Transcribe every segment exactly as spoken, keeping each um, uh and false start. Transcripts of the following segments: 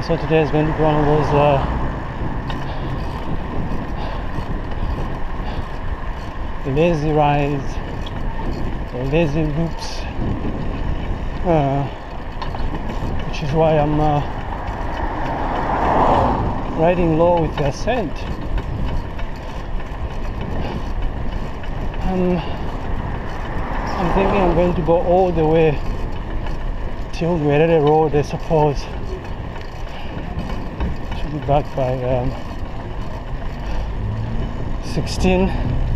so today is going to be one of those uh, lazy rides or lazy loops, uh, which is why I'm uh, riding low with the ascent. Um, I'm thinking I'm going to go all the way till Gardenia Road, I suppose. Should be back by um, sixteen.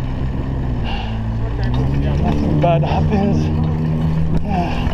Nothing bad happens. Uh,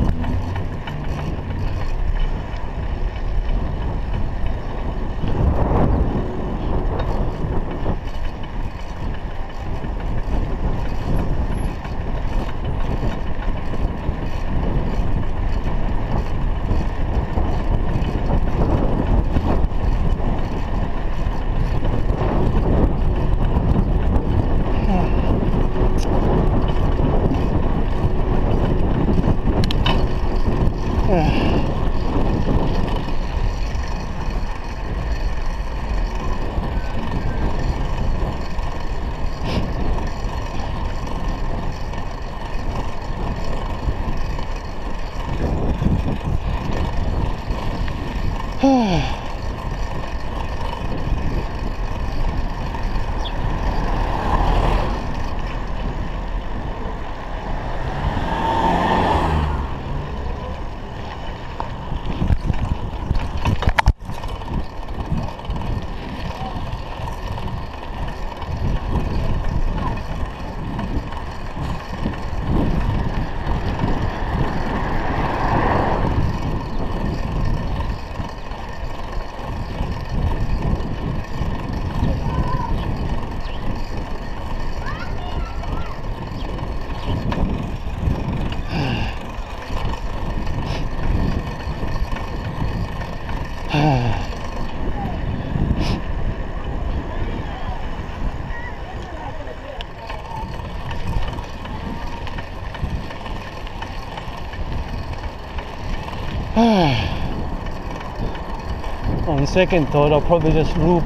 On second thought, I'll probably just loop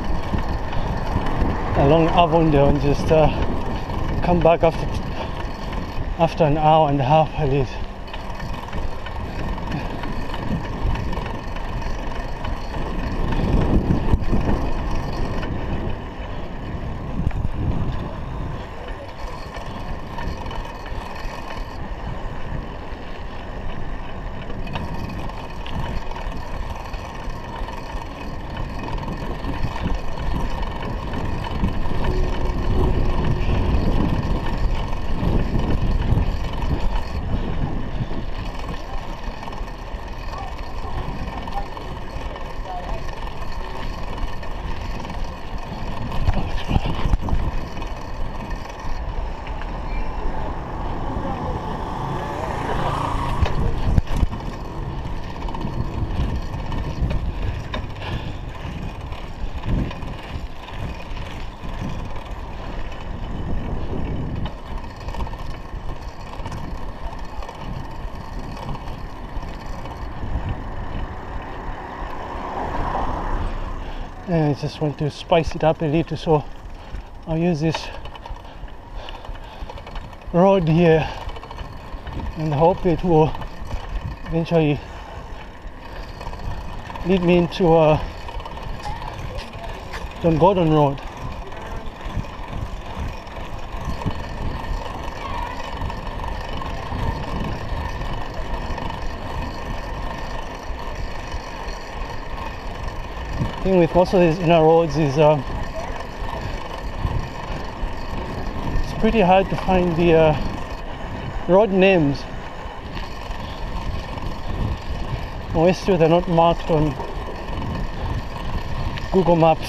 along Avondale and just uh, come back after after an hour and a half at least. And I just want to spice it up a little, so I'll use this road here and hope it will eventually lead me into uh, Don Gordon Road. The thing with most of these inner roads is uh, it's pretty hard to find the uh, road names. Most of they're not marked on Google Maps.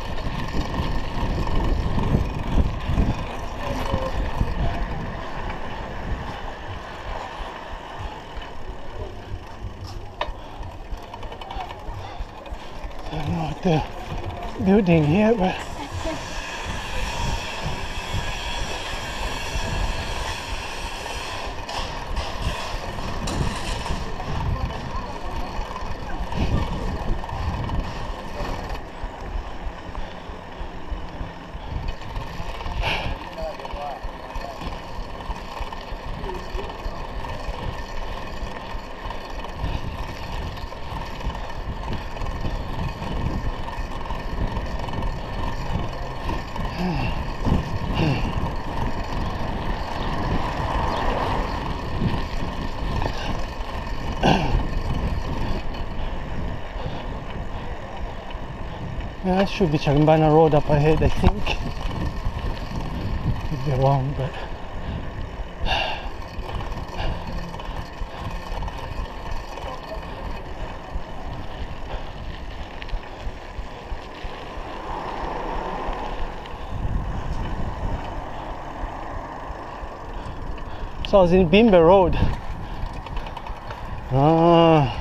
I don't know what the building here, but Yeah, that should be Charimbana Road up ahead, I think. Could be wrong, but so I was in Bimbe Road. Ah.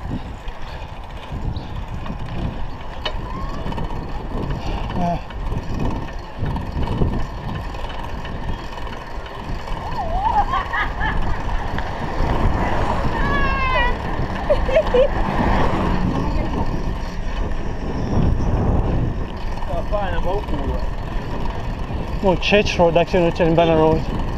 Ah. Oh, Church Road, actually, not Charimbana Road.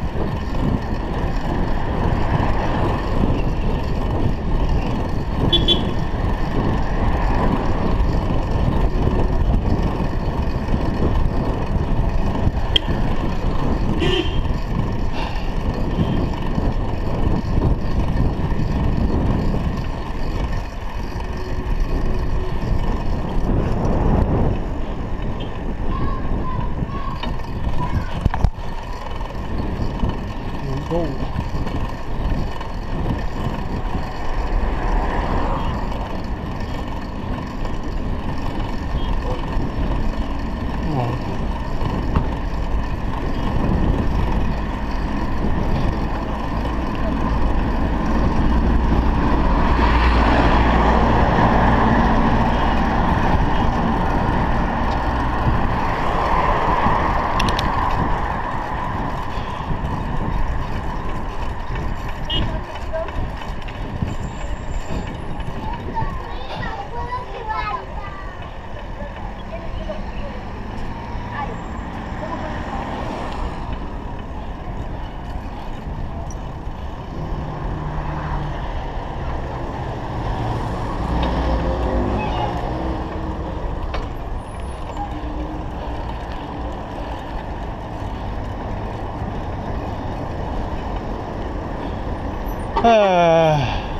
Uh,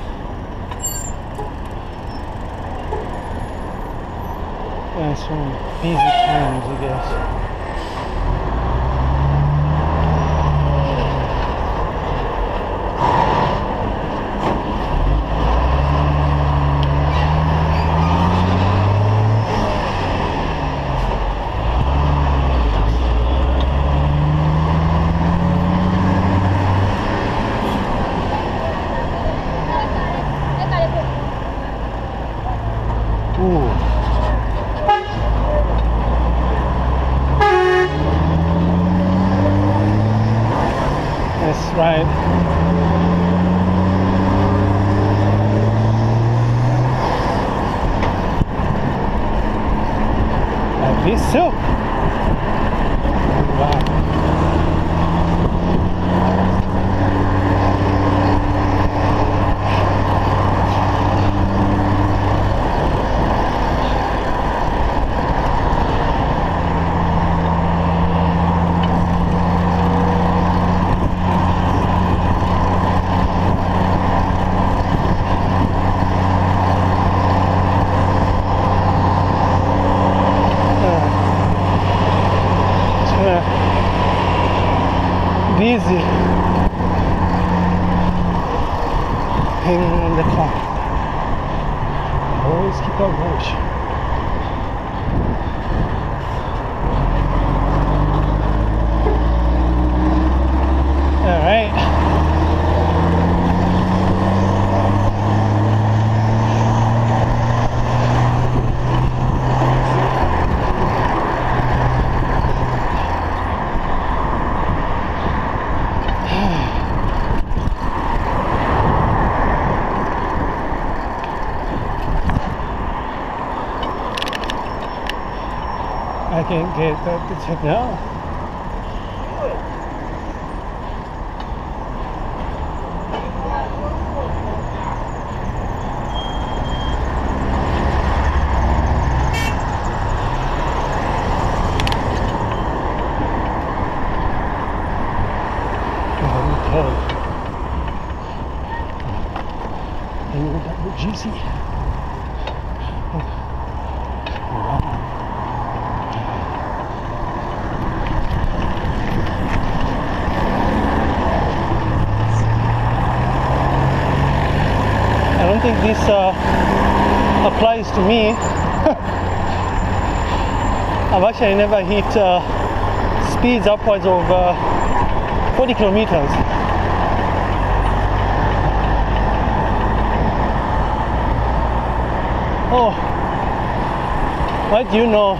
yeah, some busy times, I guess. Right. Like this too. Wow. Busy hanging on the car. Always keep up watch. All right. I can't get that to check now. G C. Wow. think this uh, applies to me. I've actually never hit uh, speeds upwards of uh, forty kilometers. Oh, what do you know?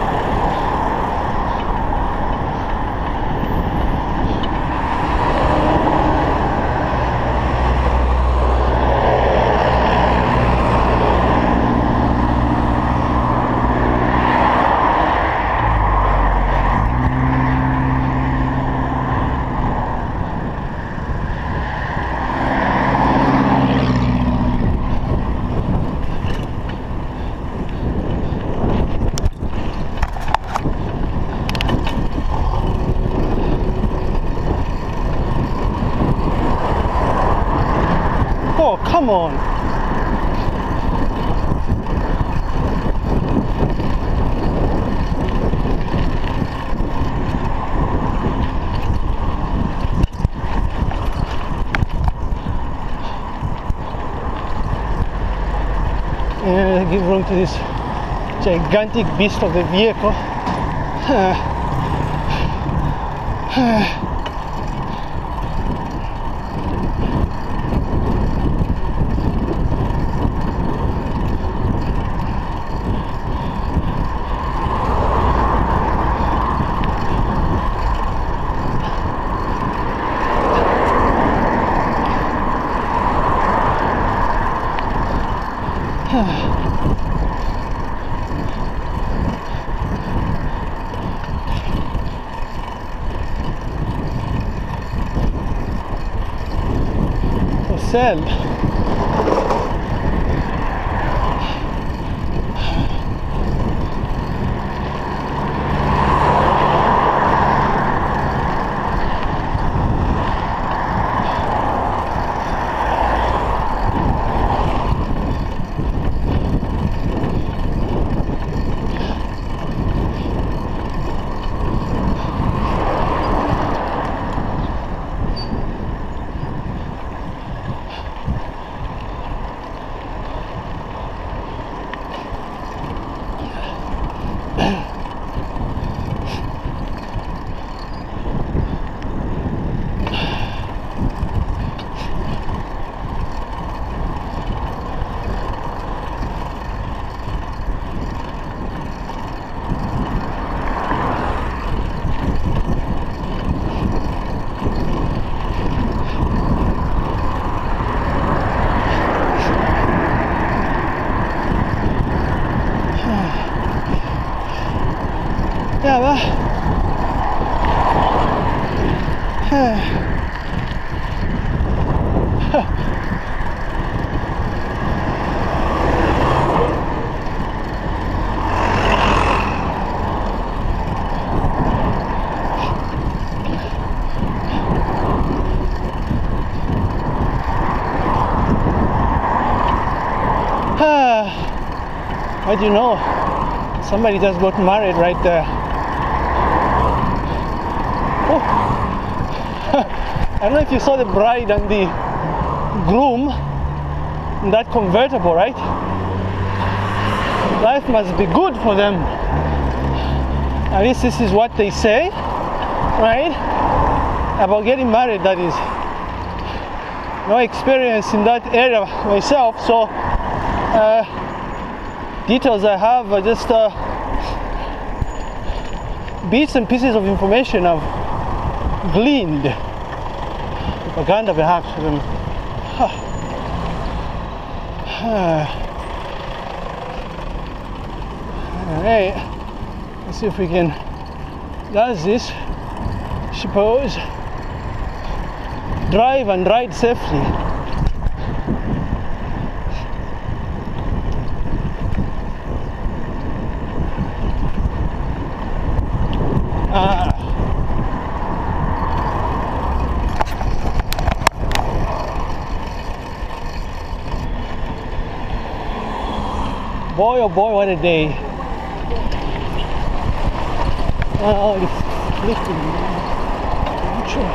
Come on. And give room to this gigantic beast of a vehicle. Sell. Yeah, well. What do you know? Somebody just got married right there. Oh. I don't know if you saw the bride and the groom in that convertible, right? Life must be good for them. At least this is what they say, right? About getting married, that is. No experience in that area myself, so uh, details I have are just uh, bits and pieces of information I've gleaned. Propaganda perhaps for them. Alright, let's see if we can does this, suppose, drive and ride safely. Ah. Boy, oh boy, what a day. Oh, it's flipping. Sure.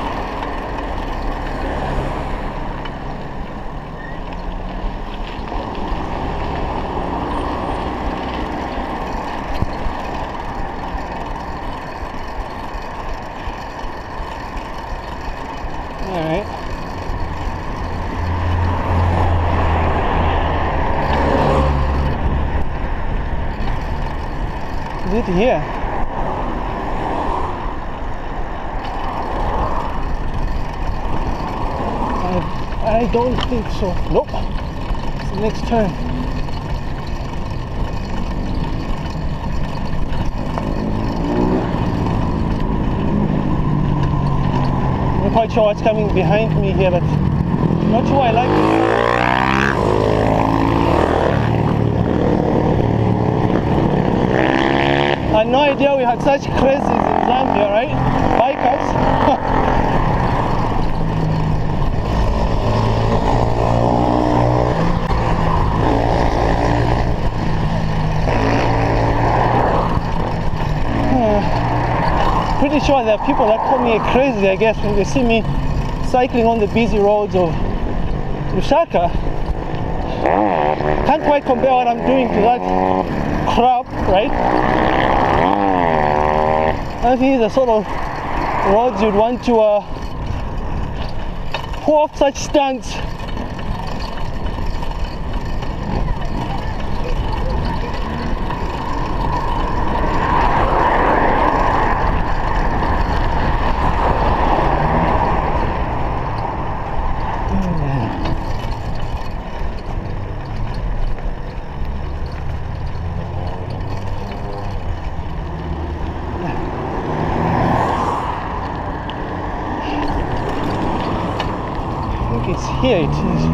Alright. Is it here? I, I don't think so. Nope. It's the next turn. I'm not quite sure what's coming behind me here, but I'm not sure I like it. I had no idea we had such crazes in Zambia, right? Bikers. Pretty sure there are people that call me a crazy, I guess, when they see me cycling on the busy roads of Lusaka. Can't quite compare what I'm doing to that crap, right? I think these are sort of roads you'd want to uh, pull off such stunts. Here it is.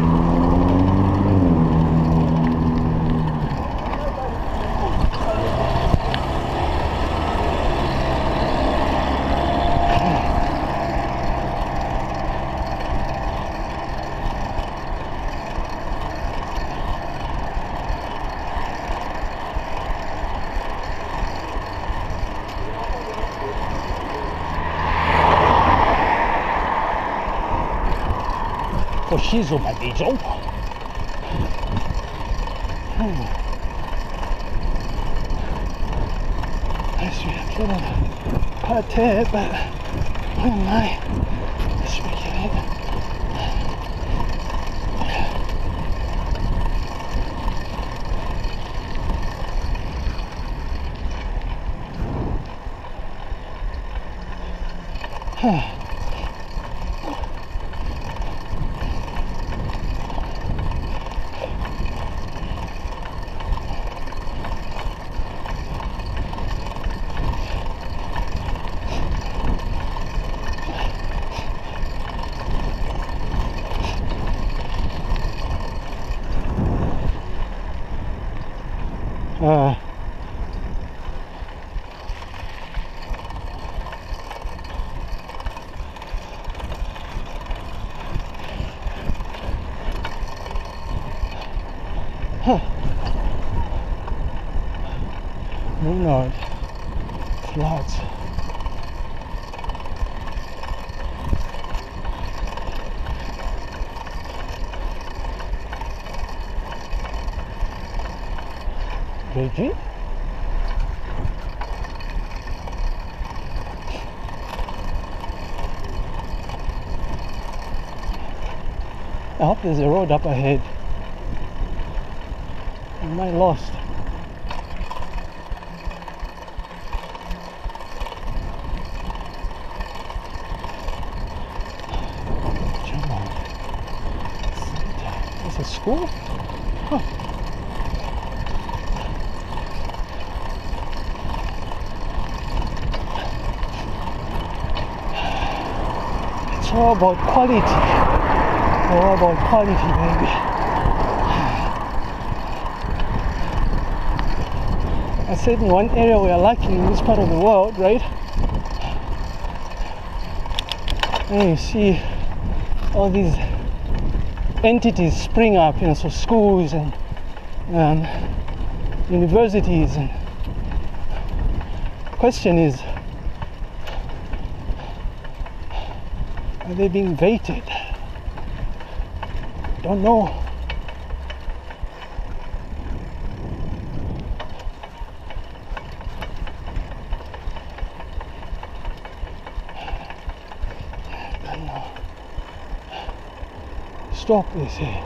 She's on my diesel. Yes, we have a little part there, but where am I? Let's begin it. Huh. Uh, huh. Meanwood floods. Mbeki? I hope there's a road up ahead. Am I lost? Come on. There's a school? Huh. It's all about quality. All about quality, baby. I said in one area we are lucky in this part of the world, right? And you see all these entities spring up, you know, so schools and um, universities. And the question is, are they being vetted? Don't know. Don't know. stop, they say.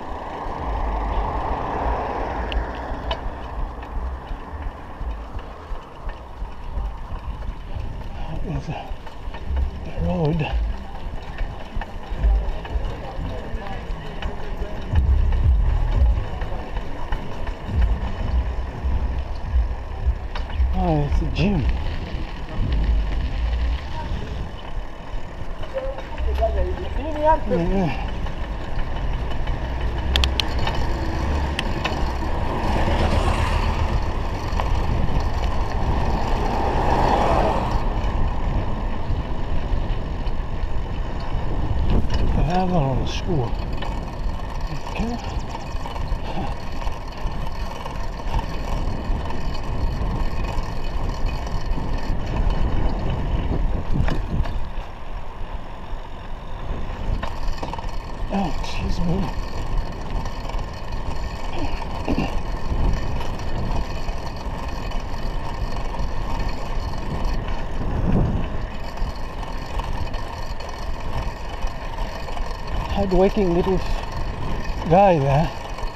There's a, a road. Oh, it's a gym. Yeah. Avondale School. Okay. Oh, excuse me. Hard-working little guy there.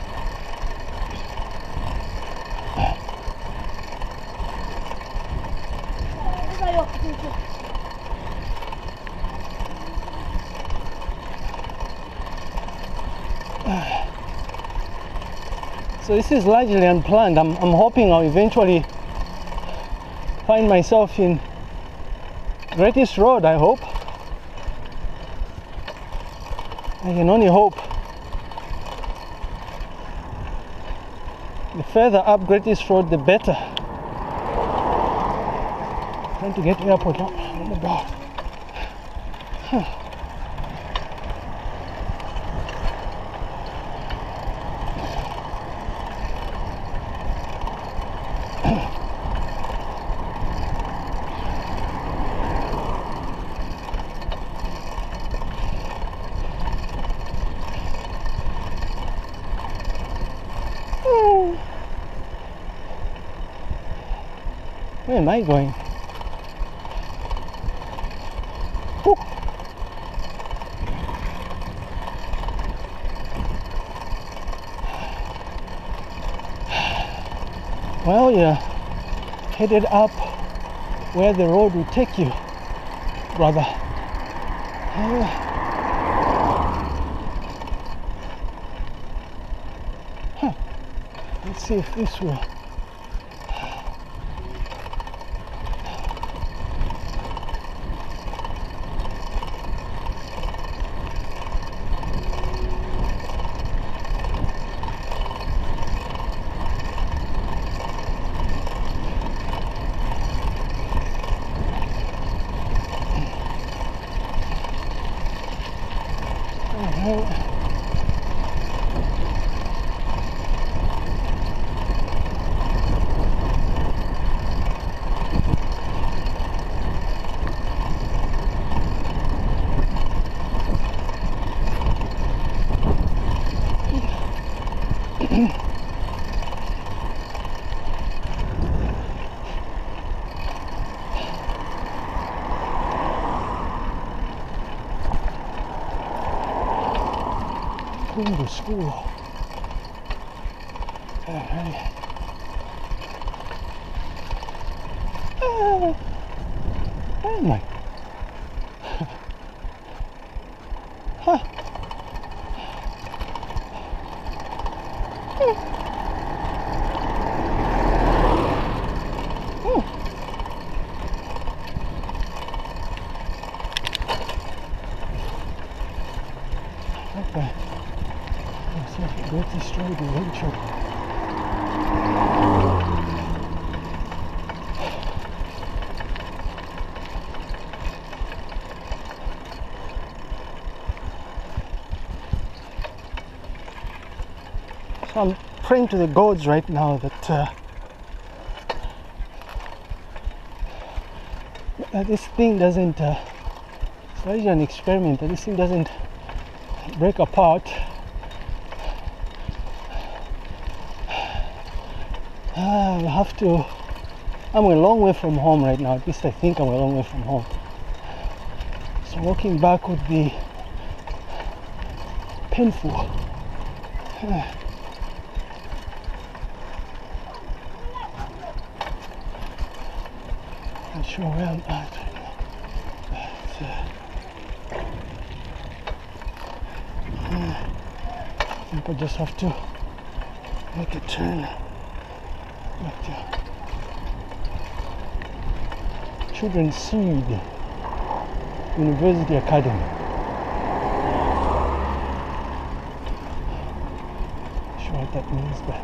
So this is largely unplanned. I'm, I'm hoping I'll eventually find myself in Greatest Road, I hope. I can only hope. The further up Greatest Road, the better. Trying to get to the airport now. Oh my God. Huh. Where am I going? Woo. Well, you're headed up where the road will take you, brother. Uh, huh. Let's see if this will. Kalundu school. Okay. Oh, oh my. Huh. Oh. Oh. Okay. Looks like a great destroyed adventure. So I'm praying to the gods right now that uh, uh, this thing doesn't, uh, it's largely an experiment, that this thing doesn't break apart. I have to, I'm a long way from home right now, at least I think I'm a long way from home. So walking back would be painful. Not sure where I'm at right now. But, uh, I think I just have to make a turn back to Children's Seed University Academy. Not sure what that means, but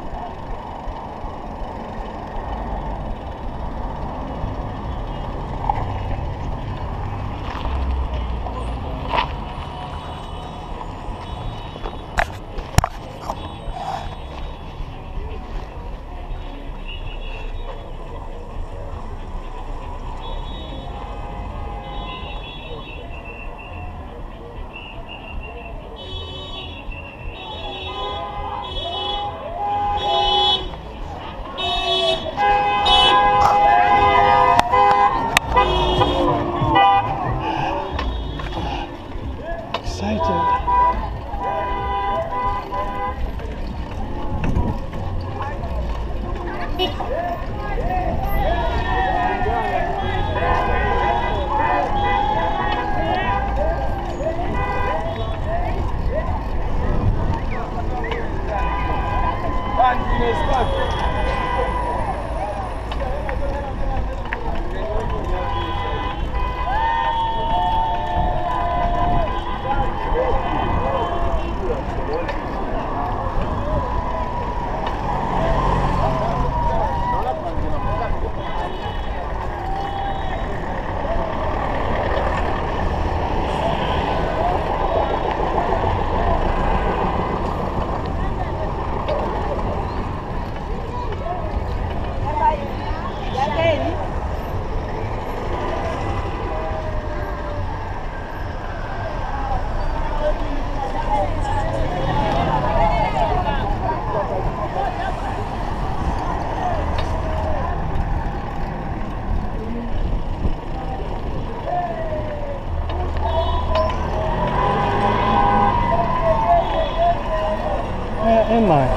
am I?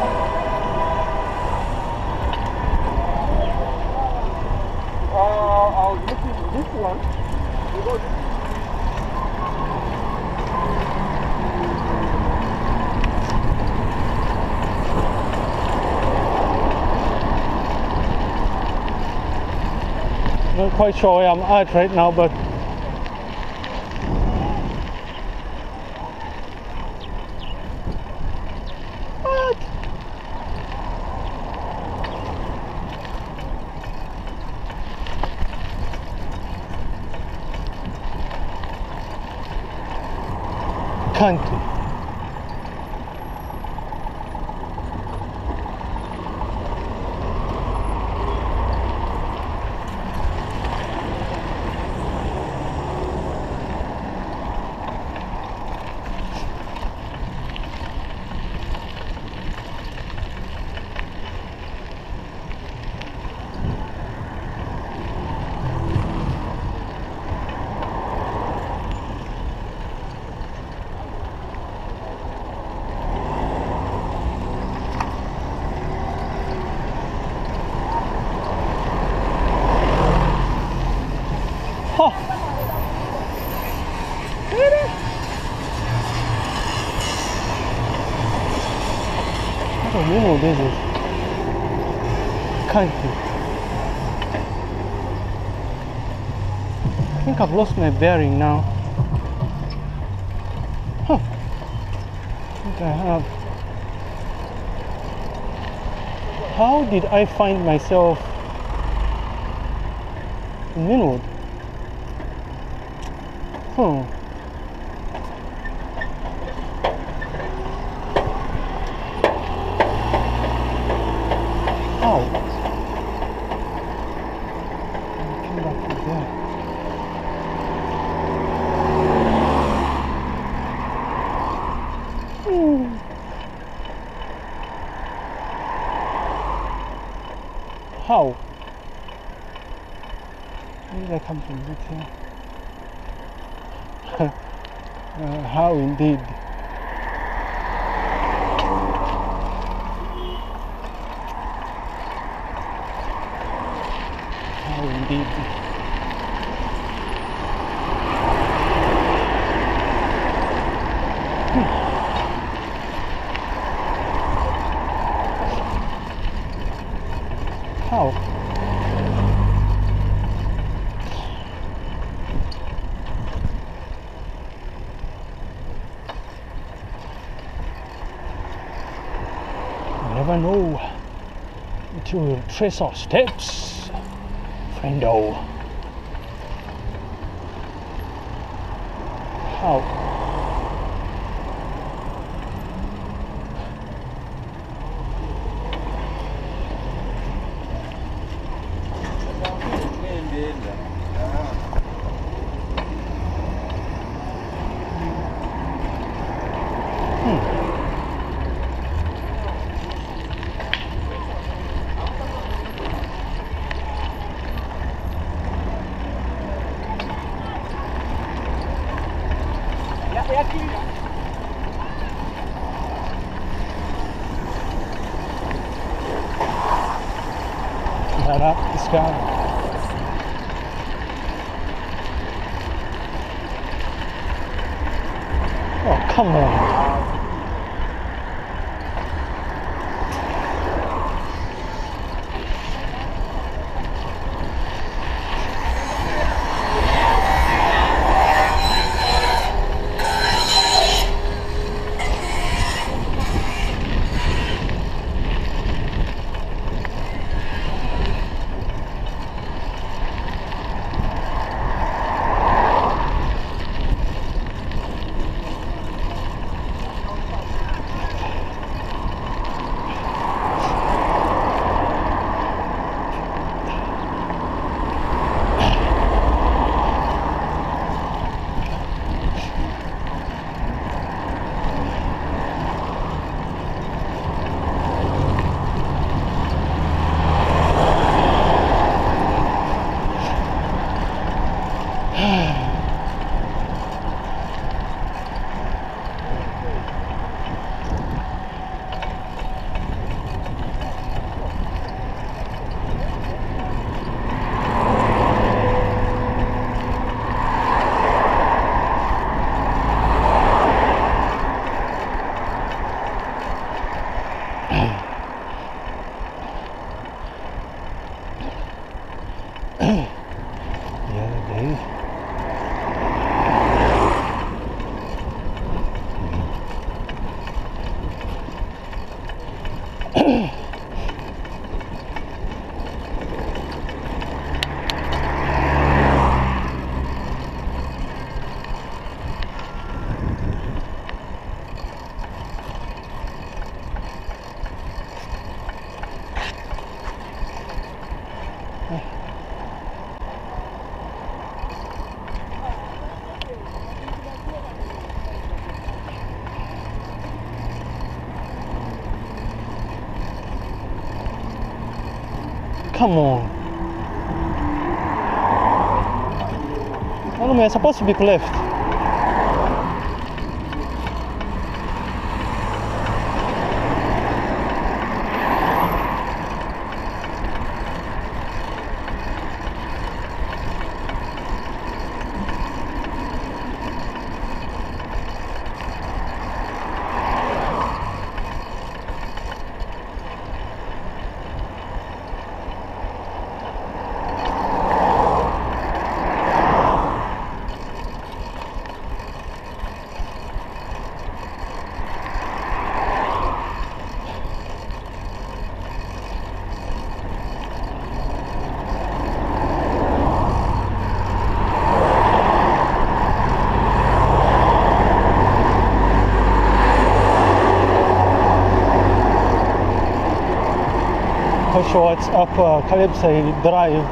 Uh, I was looking at this one. Not quite sure where I'm at right now, but country. Oh, this is country. I think I've lost my bearing now. Huh. I think I have. How did I find myself in Meanwood? Hmm. How? I came back to there. Hmm. How? Where did I come from? Is it here? uh, how indeed? did. How? You never know until we trace our steps, friendo. How? That up the sky. Oh, come on. Come on. Well, we're supposed to be left. Shorts up uh, Calypso Drive.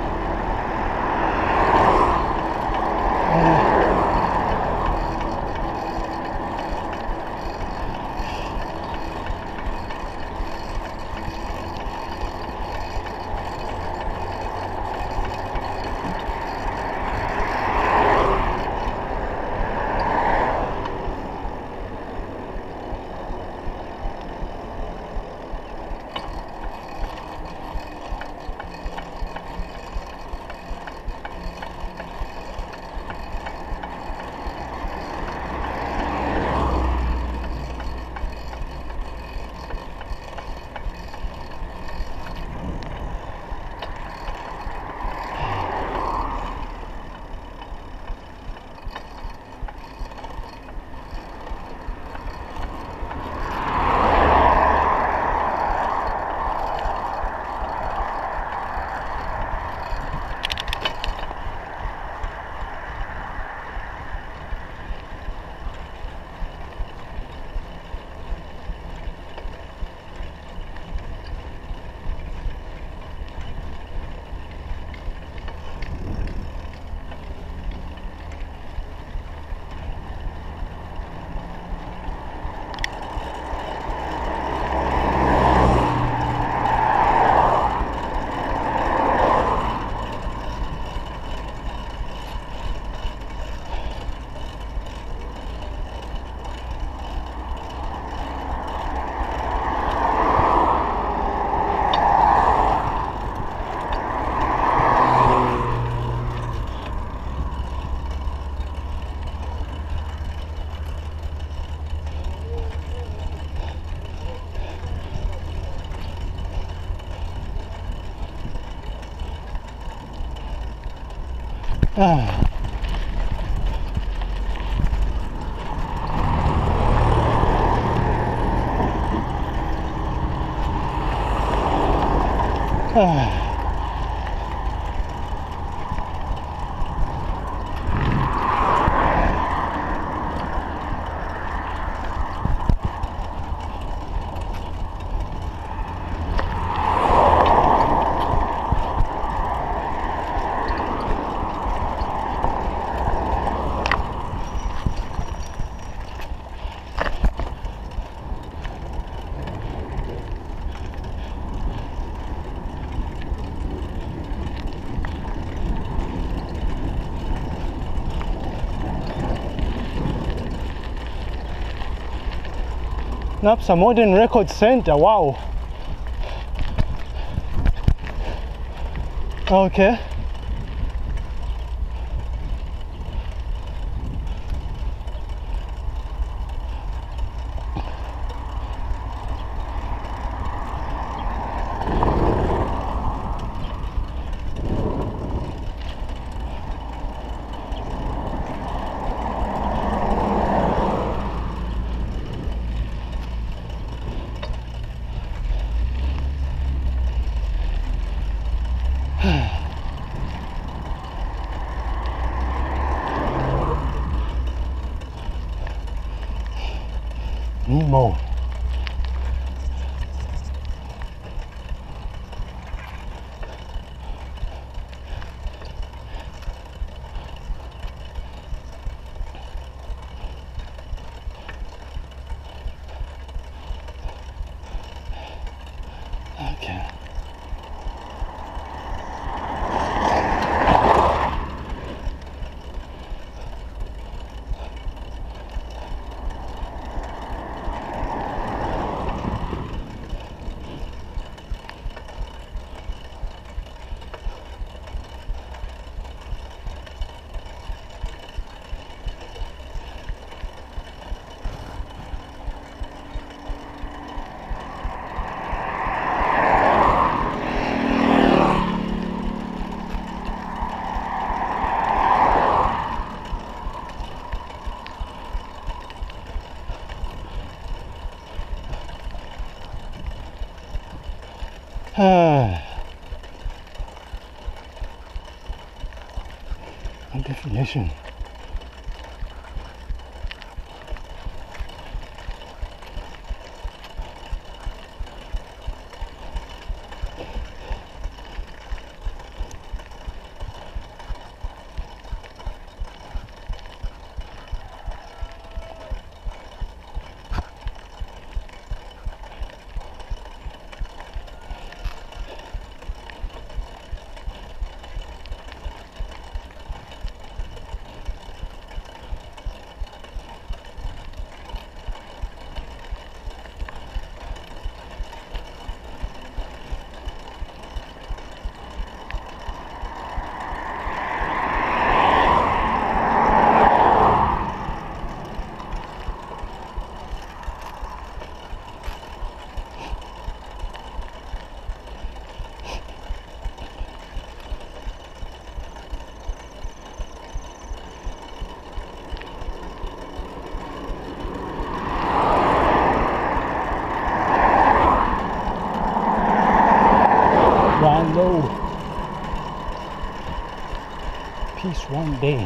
Ah. Ah. Napsa Modern Record Center, wow. Okay. Nemo. Okay. Ah. Definition. Rando. Peace one day.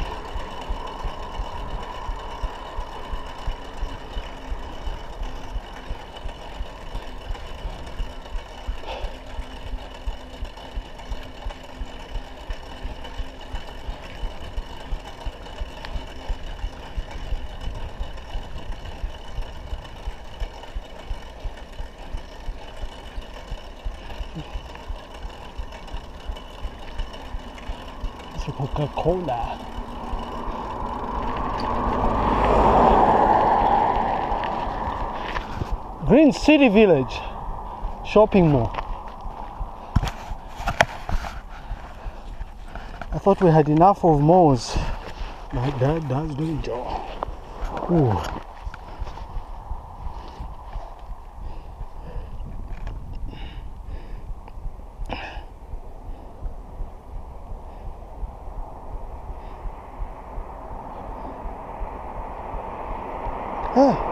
Coca-Cola. Green City Village shopping mall. I thought we had enough of malls, but that does do it all. Ooh. Ah.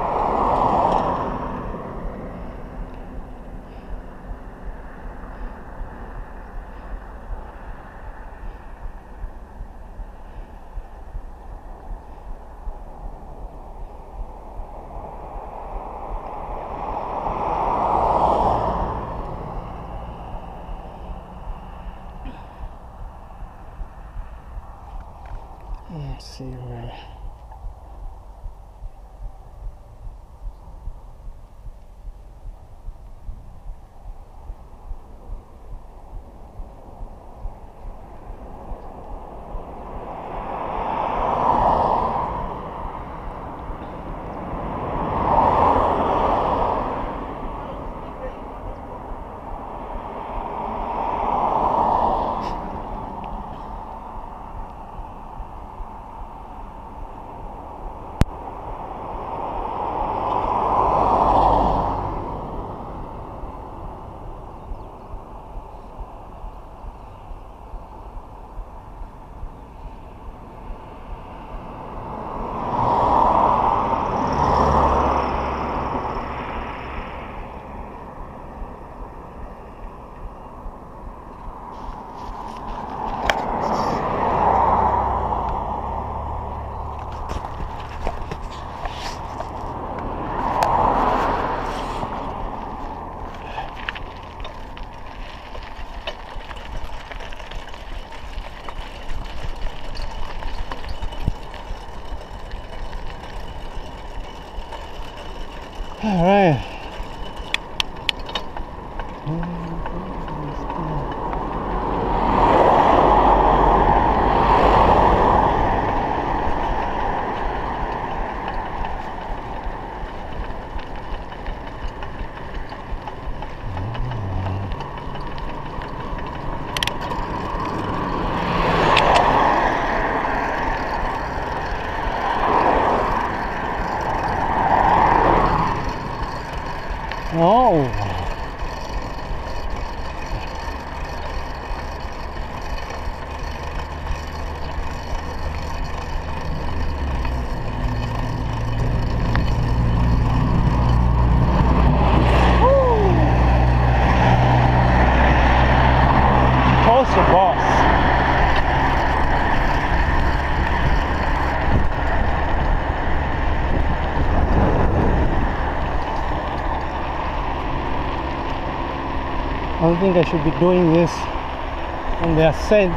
Let's see where. All right. Oh. Toast the boss. I don't think I should be doing this on the ascent.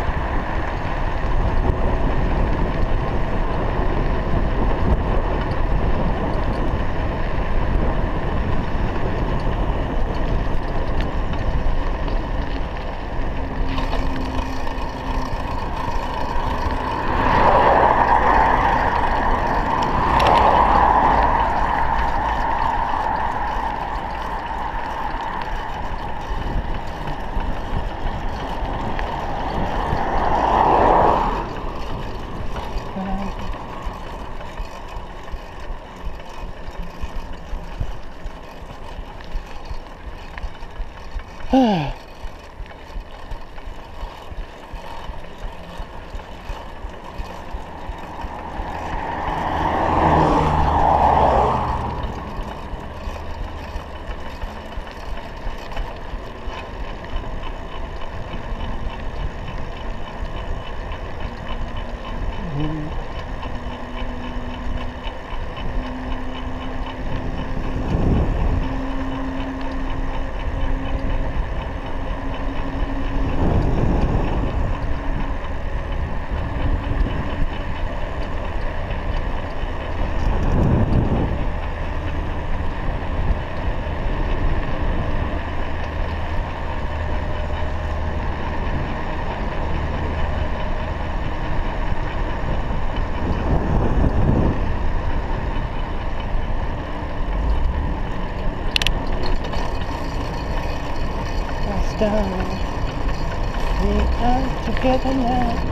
Down. We are together now.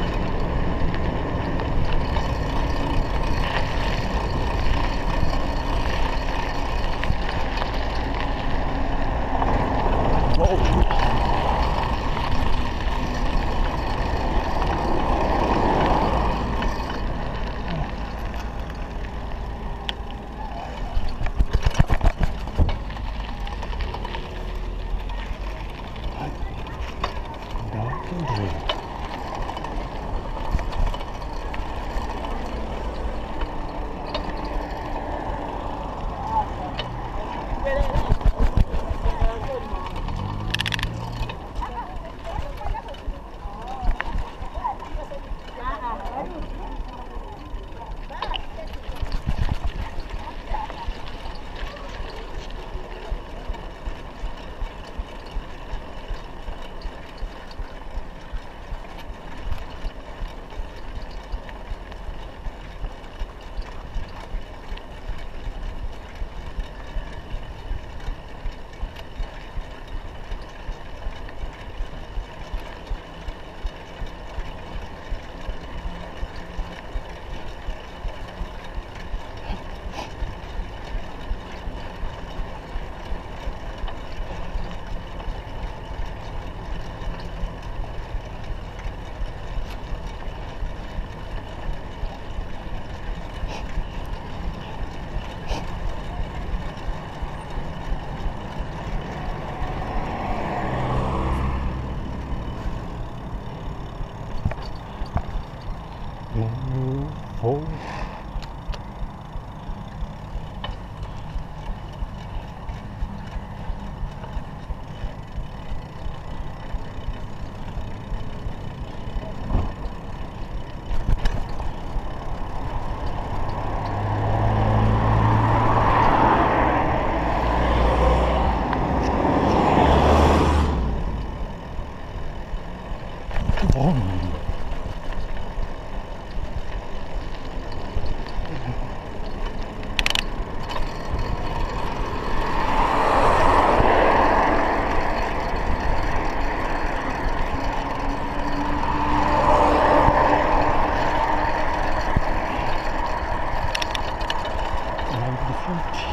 different.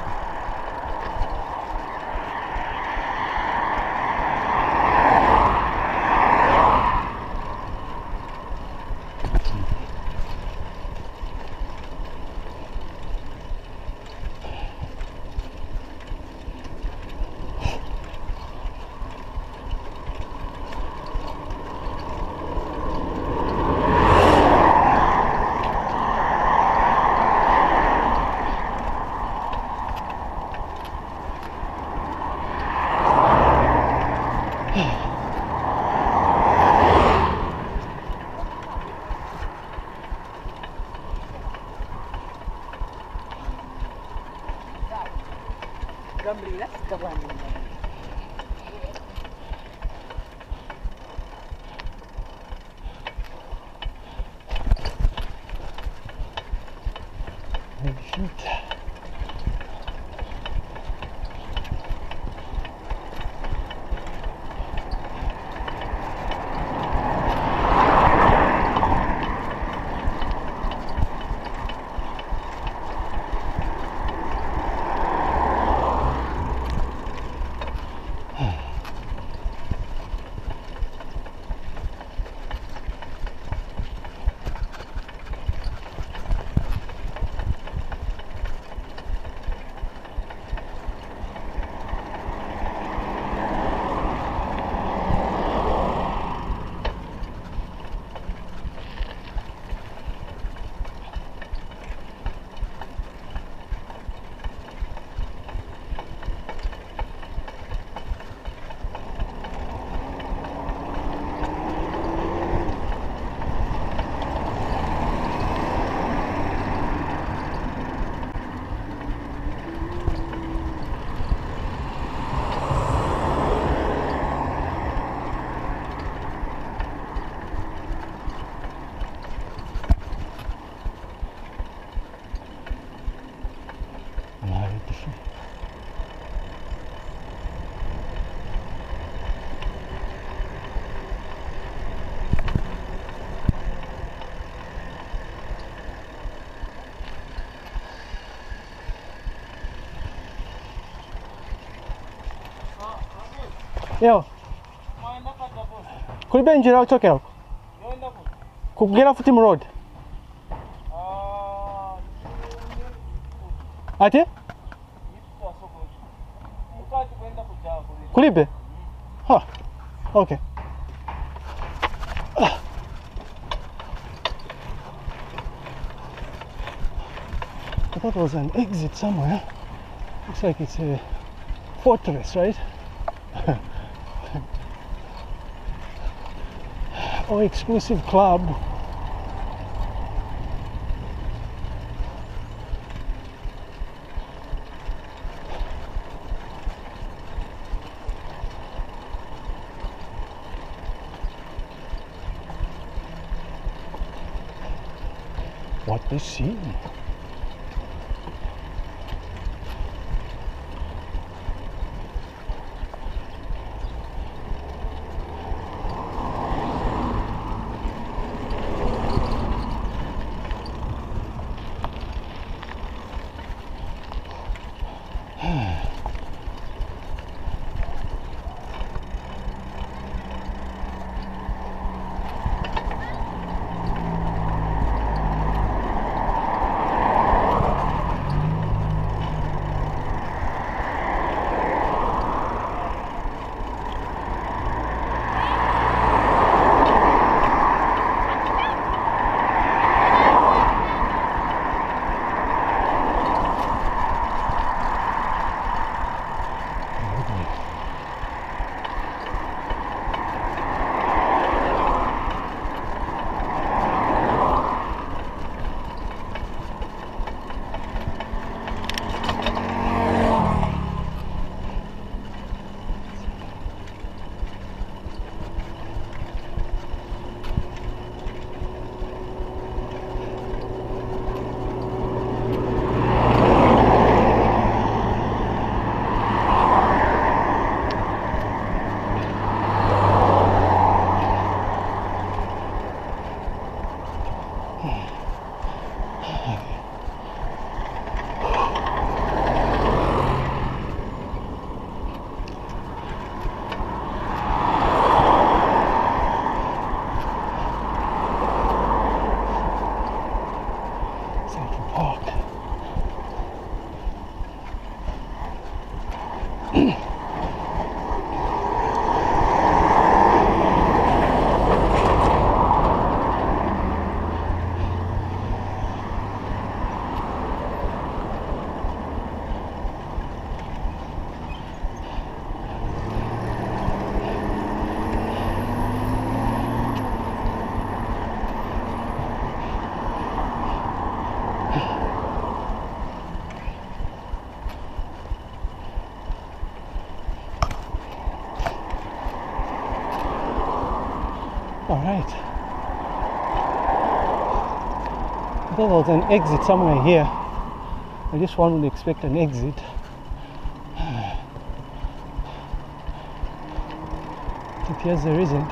Yo. Kuri benjira uchokera. Kugera futi mu road. Ate? Kulibe? Huh. Okay. Ah. I thought there was an exit somewhere. Looks like it's a fortress, right? Or exclusive club. What the scene? All right. I thought there was an exit somewhere here. I just wanted to expect an exit. It appears there isn't.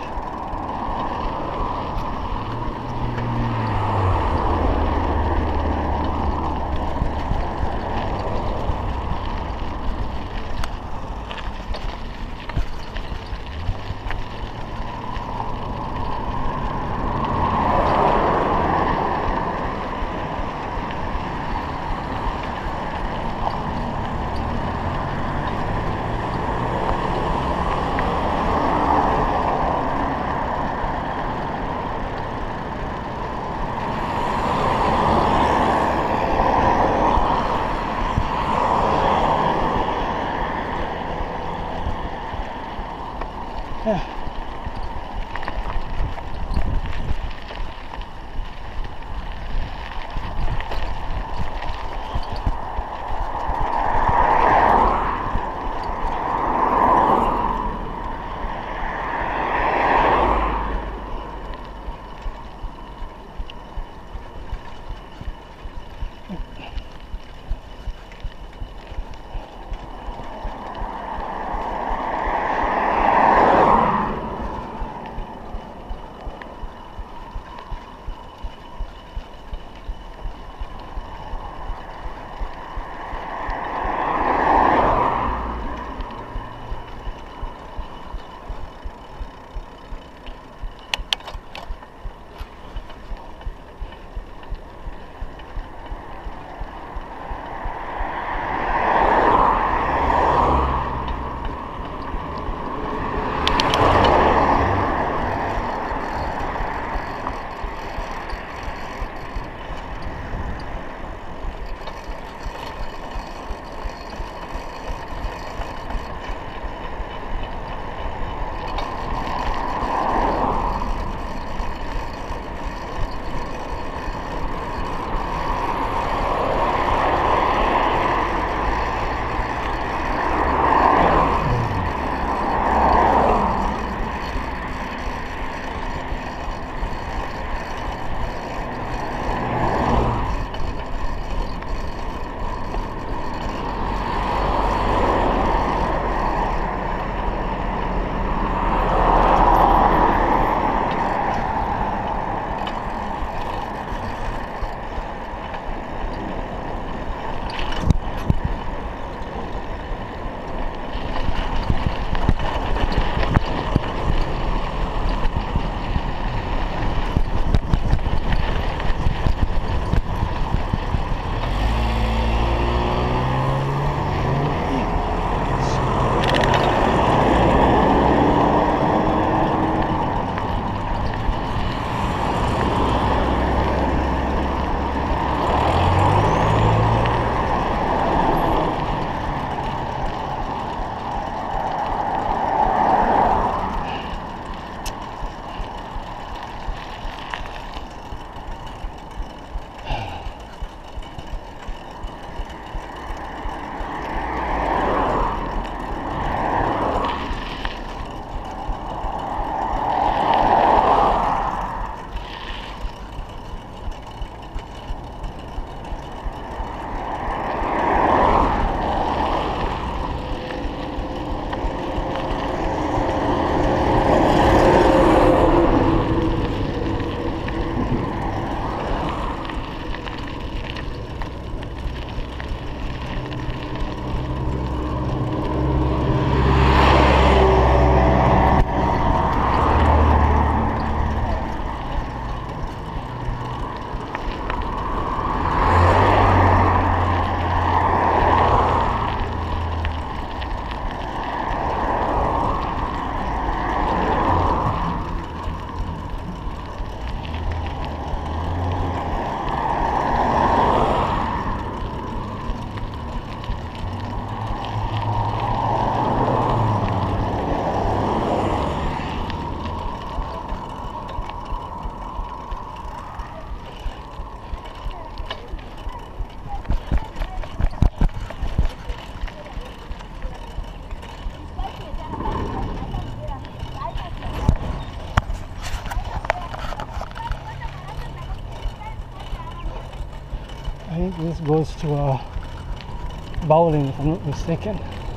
This goes to uh, Bowling, if I'm not mistaken.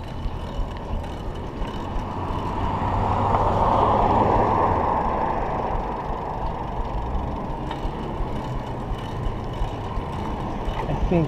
I think.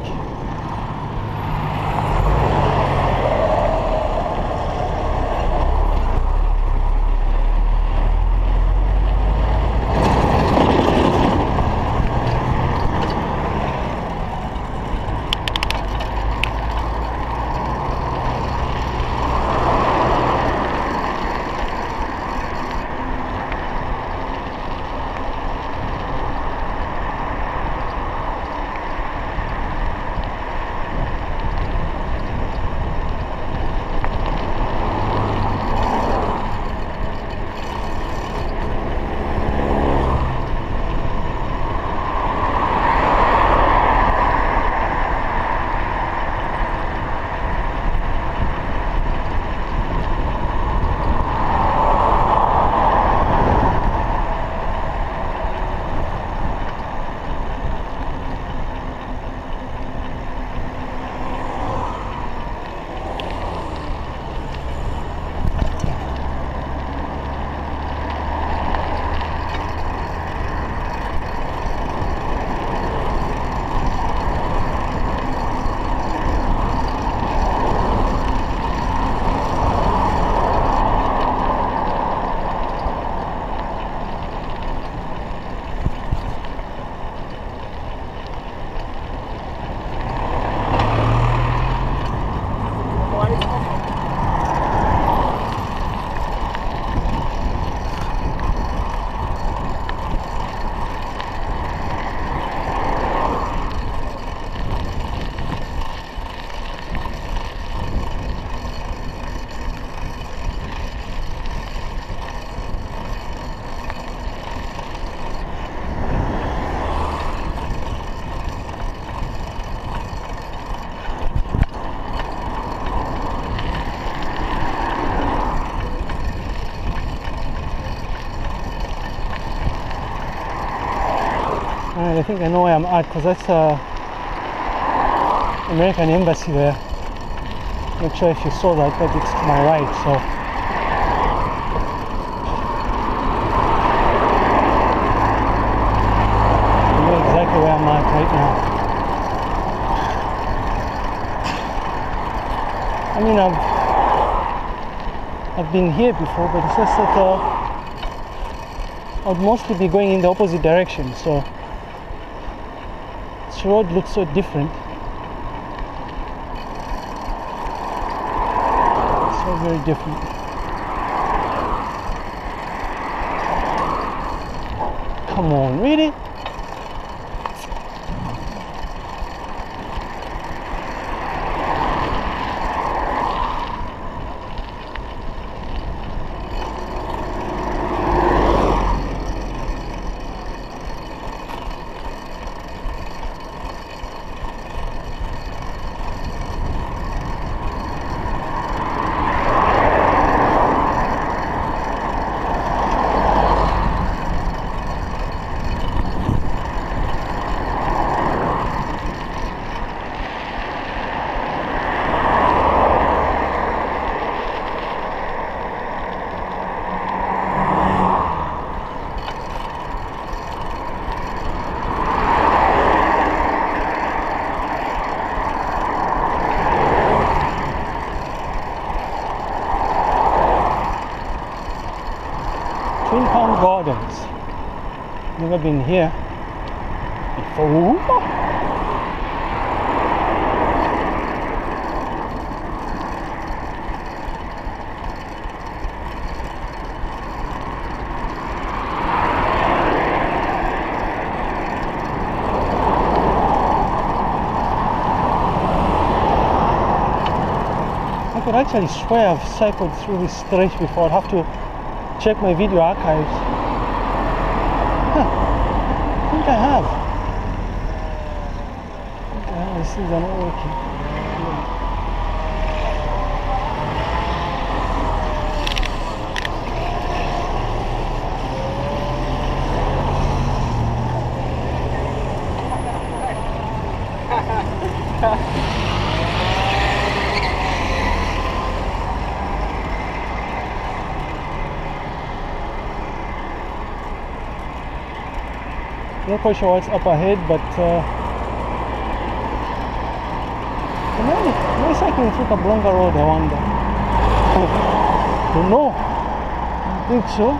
I think I know where I'm at because that's uh, American Embassy there. Not sure if you saw that, but it's to my right, so. I know exactly where I'm at right now. I mean, I've, I've been here before, but it's just that uh, I'd mostly be going in the opposite direction, so. This road looks so different. So very different. Come on, really? Gardens. Never been here before. I could actually swear I've cycled through this stretch before. I'd have to check my video archives. Huh. I think I have. I think I have. These things are not working. Yeah. Not quite sure what's up ahead, but uh, maybe, maybe cycling through Kabulonga Road, I wonder. Don't know. I think so.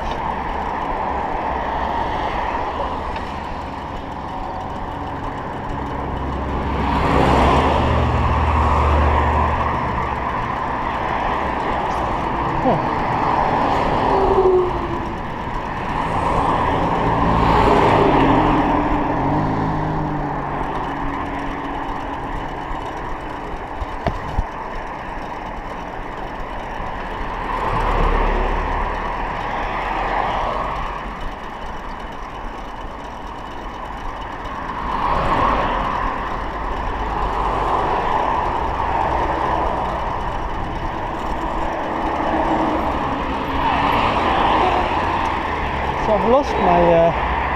I've lost my uh,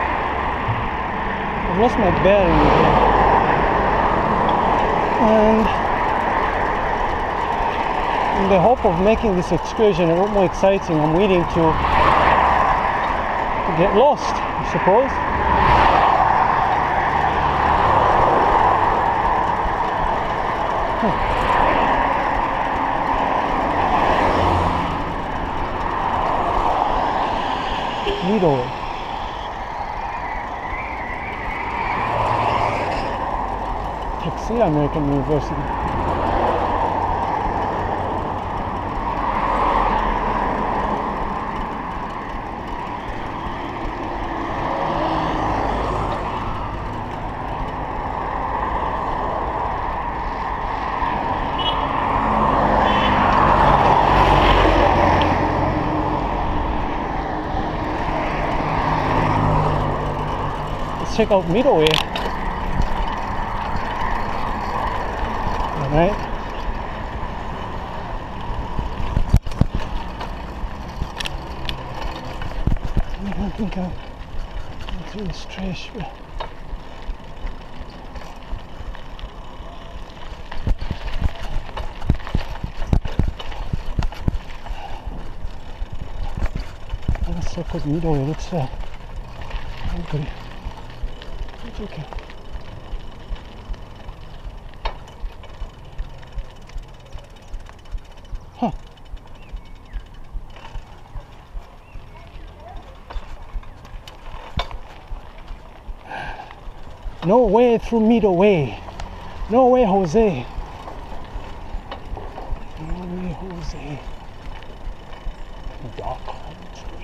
I've lost my bearing again, and in the hope of making this excursion a lot more exciting, I'm willing to, to get lost, I suppose. Huh. Middleway. Acacia American University. Check out Middleway. Alright. I don't think I'm through this trash, but that's so good. Middleway looks uh, pretty. Okay. Huh. No way through Middleway. No way, Jose. No way, Jose. Dark country.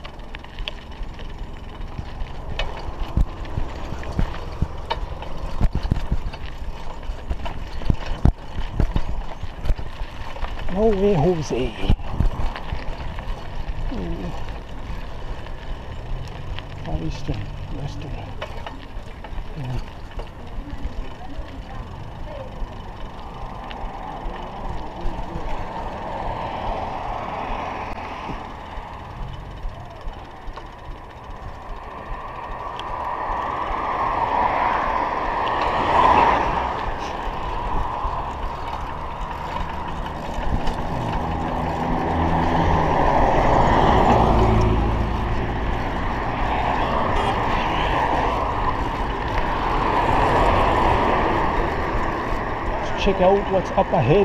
No way, Jose. Mm. Far Eastern, Western. Yeah. Check out what's up ahead.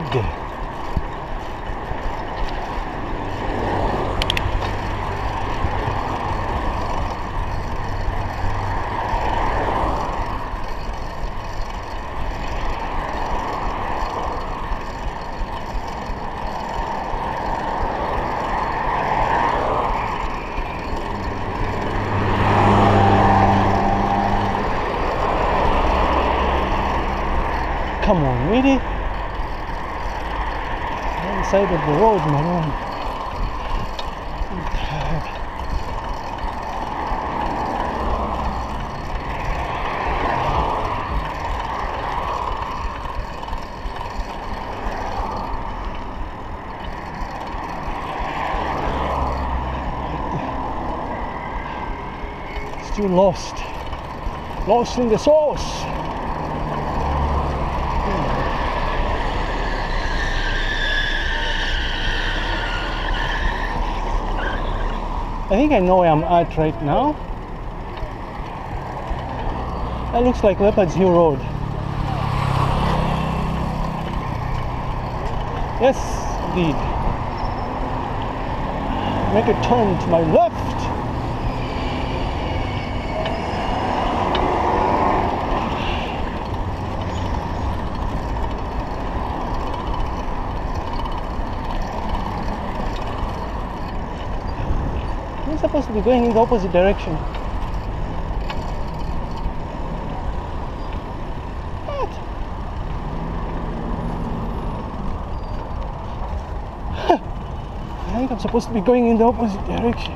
Come on, really? One side of the road, my man. I'm tired. Still lost. Lost in the sauce. I think I know where I'm at right now. That looks like Leopards Hill Road. Yes, indeed. Make a turn to my left. We're supposed to be going in the opposite direction. What? I think I'm supposed to be going in the opposite direction.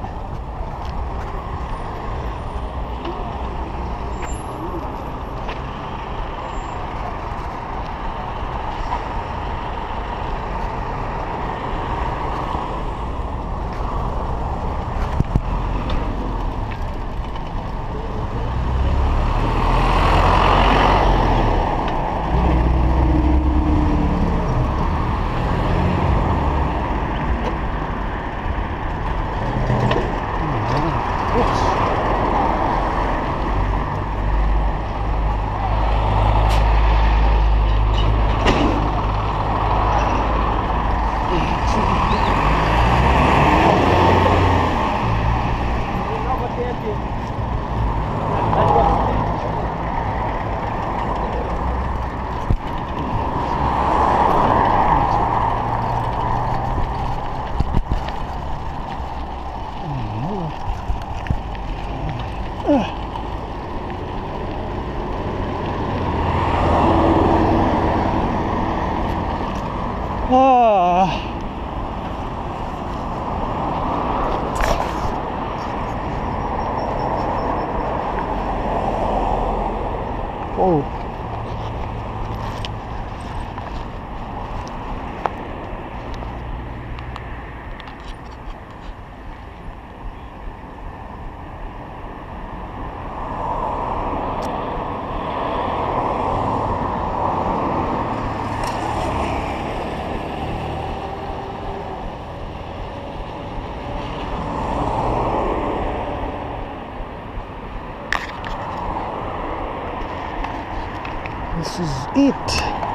This is it.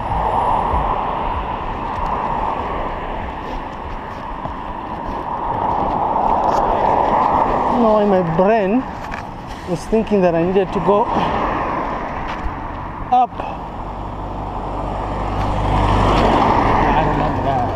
Now in my brain was thinking that I needed to go up. I don't know that.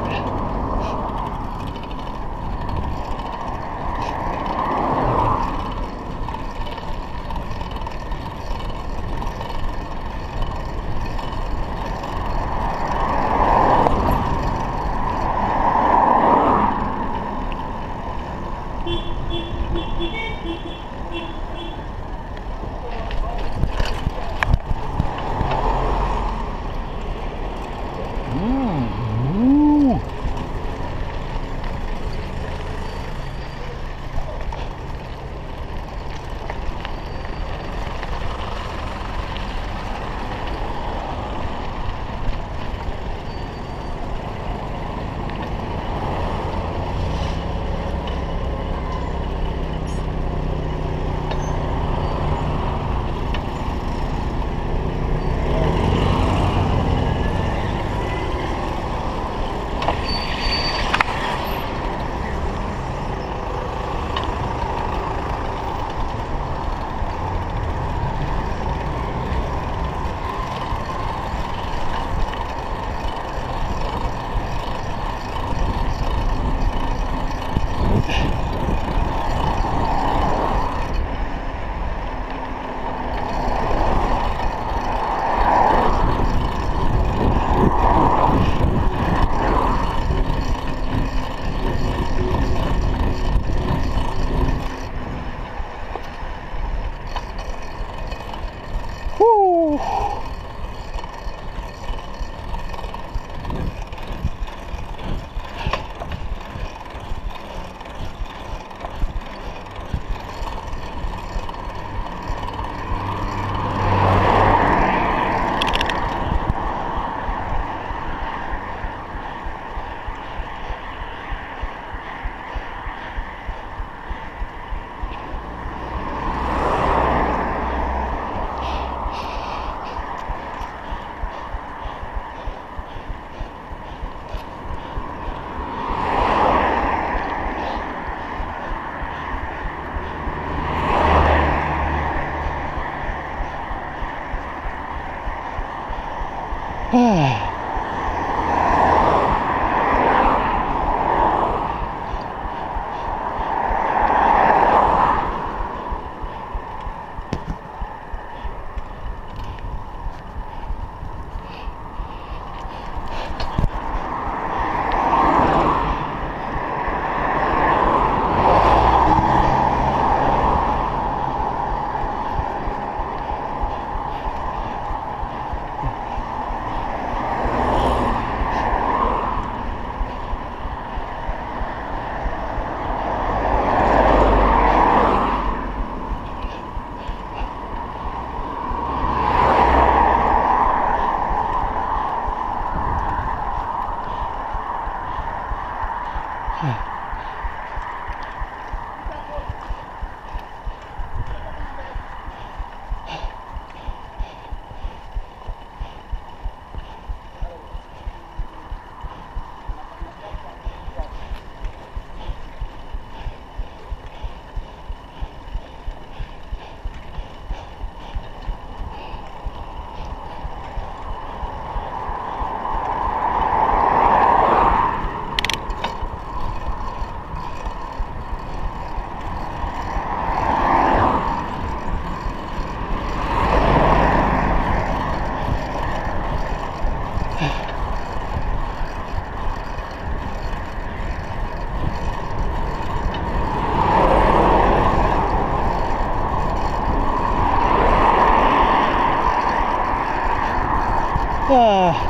Ah.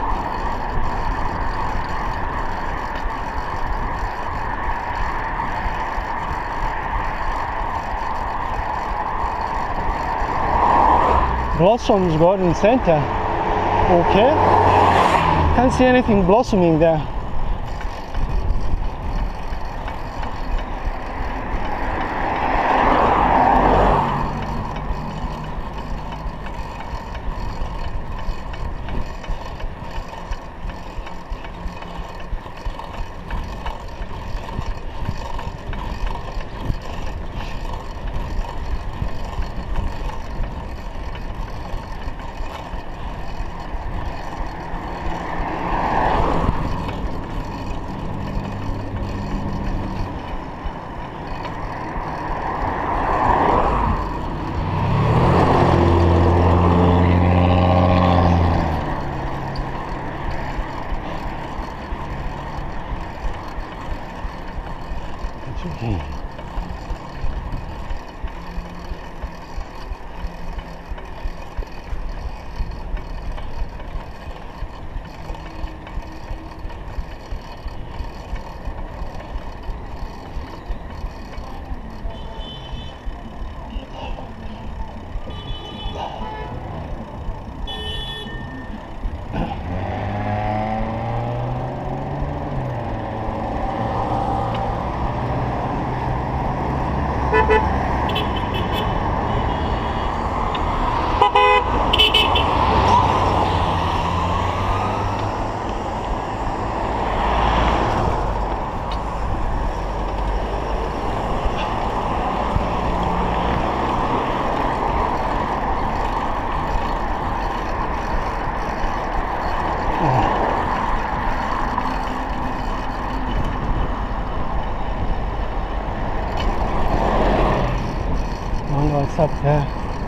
Blossoms garden center. Okay. Can't see anything blossoming there. What's up there?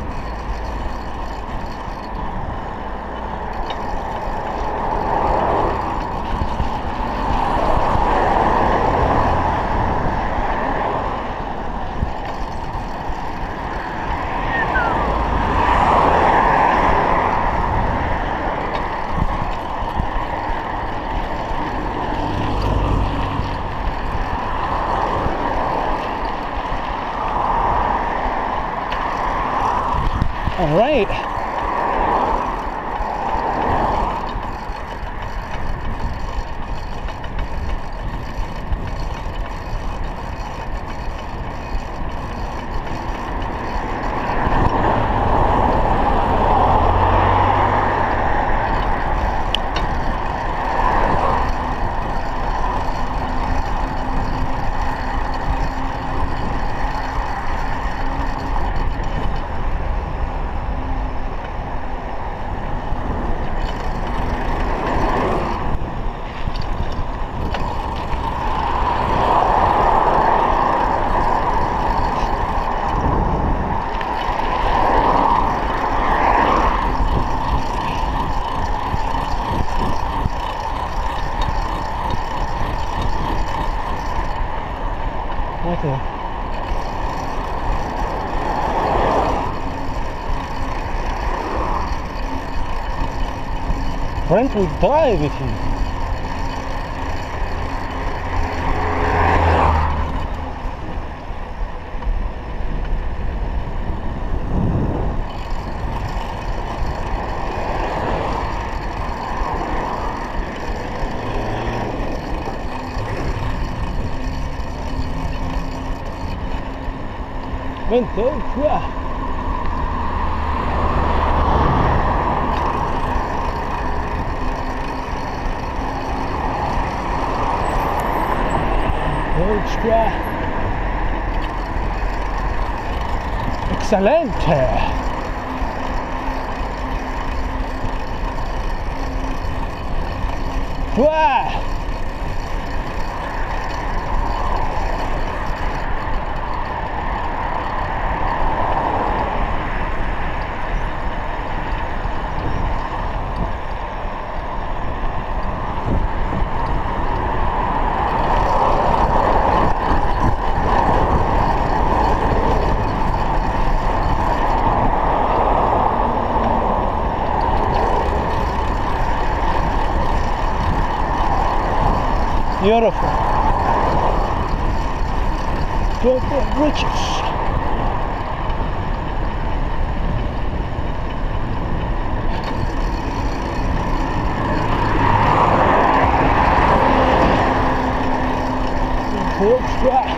All right. Brent will die with you. Vente, yeah. Extra. Excelente. Wow. Beautiful. Beautiful bridges. Extra.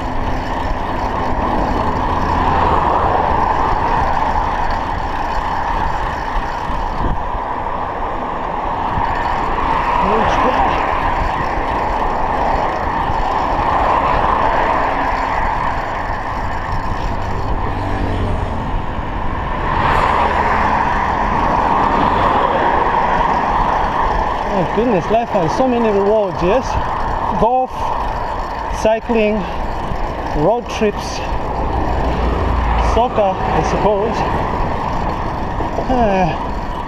Goodness, life has so many rewards, yes? Golf, cycling, road trips, soccer, I suppose. Uh,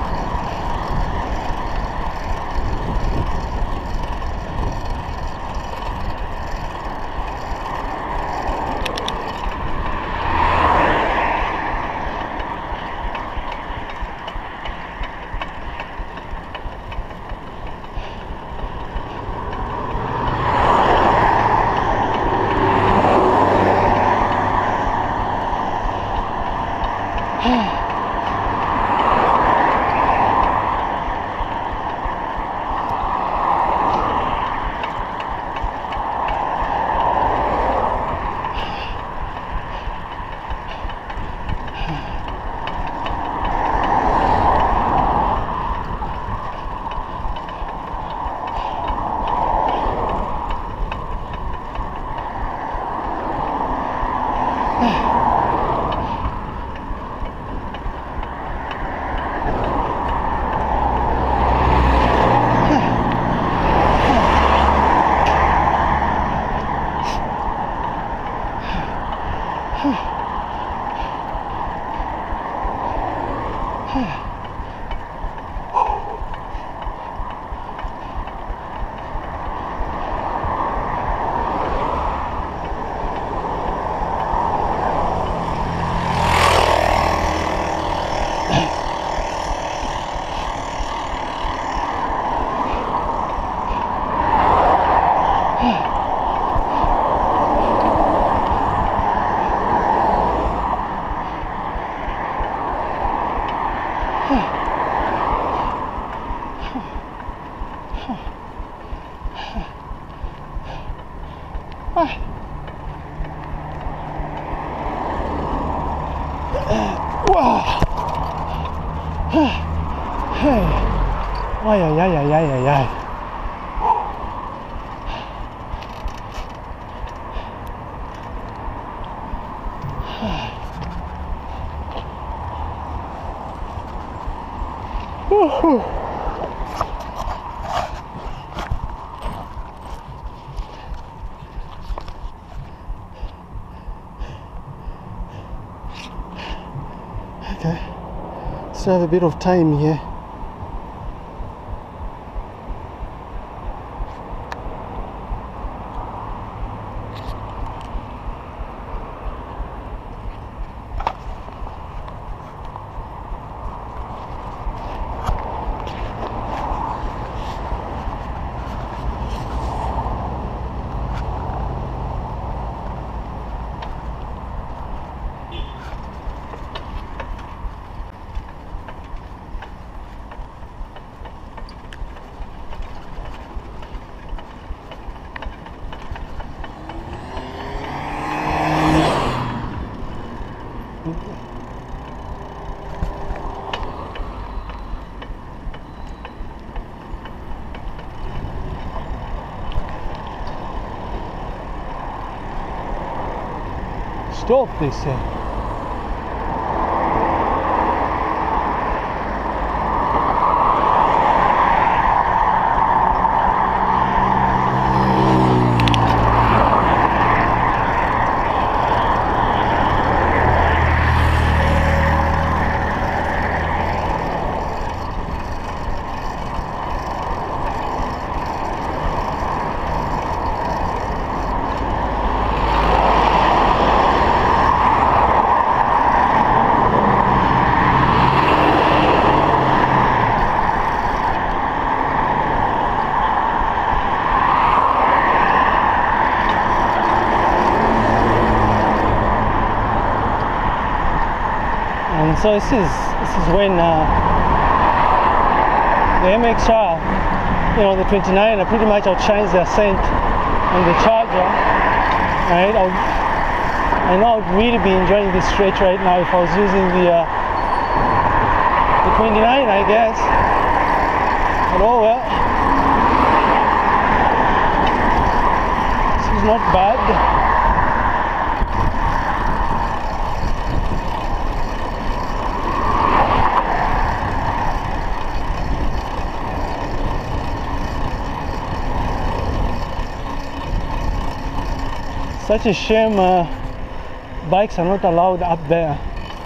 Ay, ay, ay, ay, ay, ay, ay. Woohoo. Okay, still have a bit of time here. stop, they say. So this is this is when uh, the M X R, you know, the twenty-nine, pretty much outshines the Ascent and the Charger. Right? I, would, I know I'd really be enjoying this stretch right now if I was using the uh, the twenty-nine, I guess. But oh well, this is not bad. Such a shame uh, bikes are not allowed up there.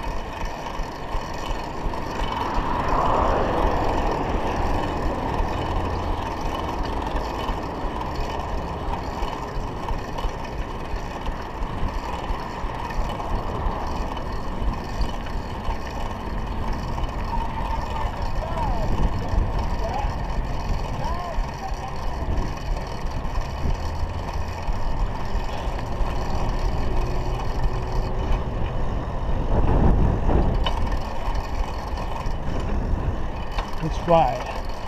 Right.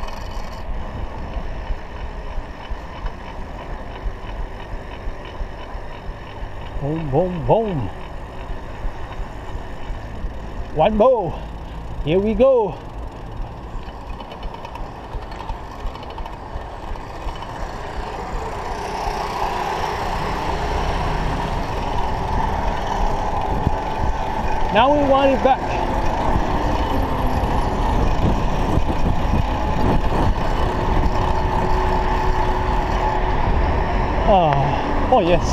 Boom, boom, boom. One more. Here we go. Now we want it back. Oh, oh yes.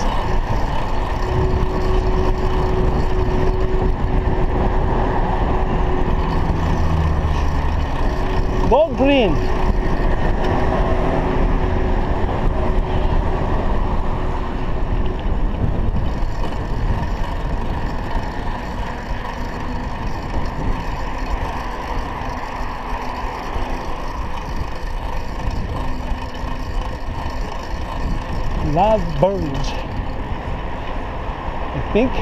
Go green. Love birds, I think.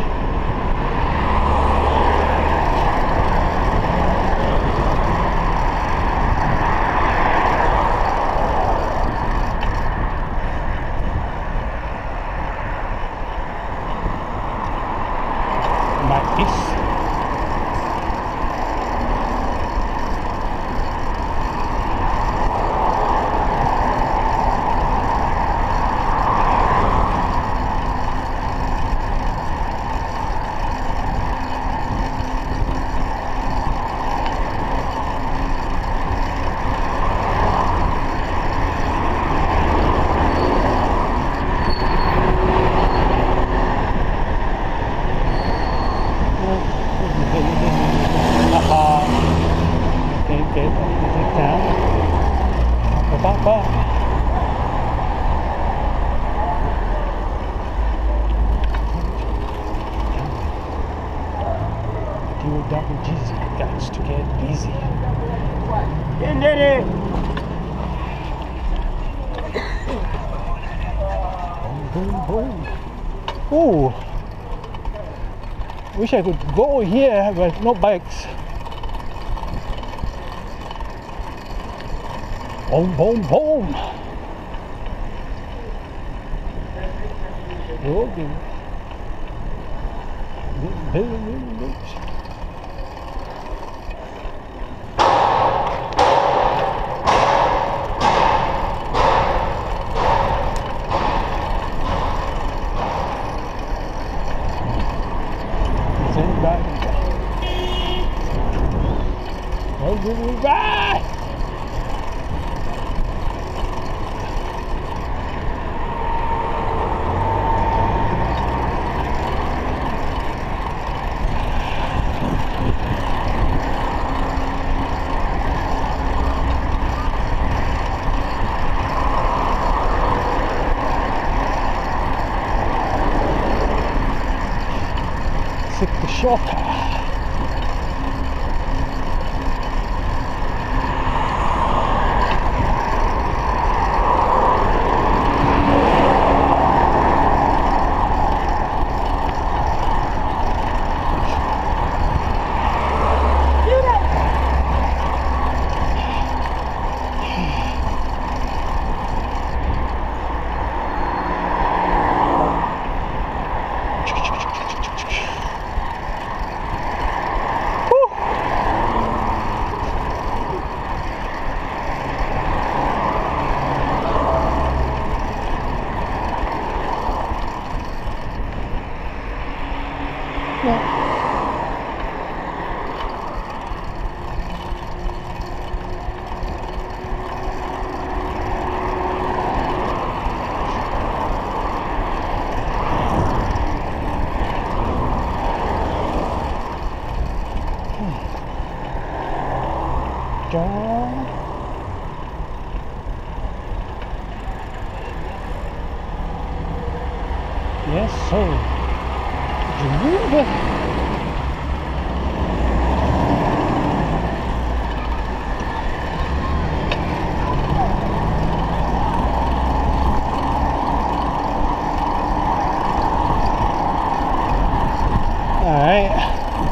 Nice. Ooh, wish I could go here, but no bikes. Boom, boom, boom. Okay. Shocker. Yes, so all right.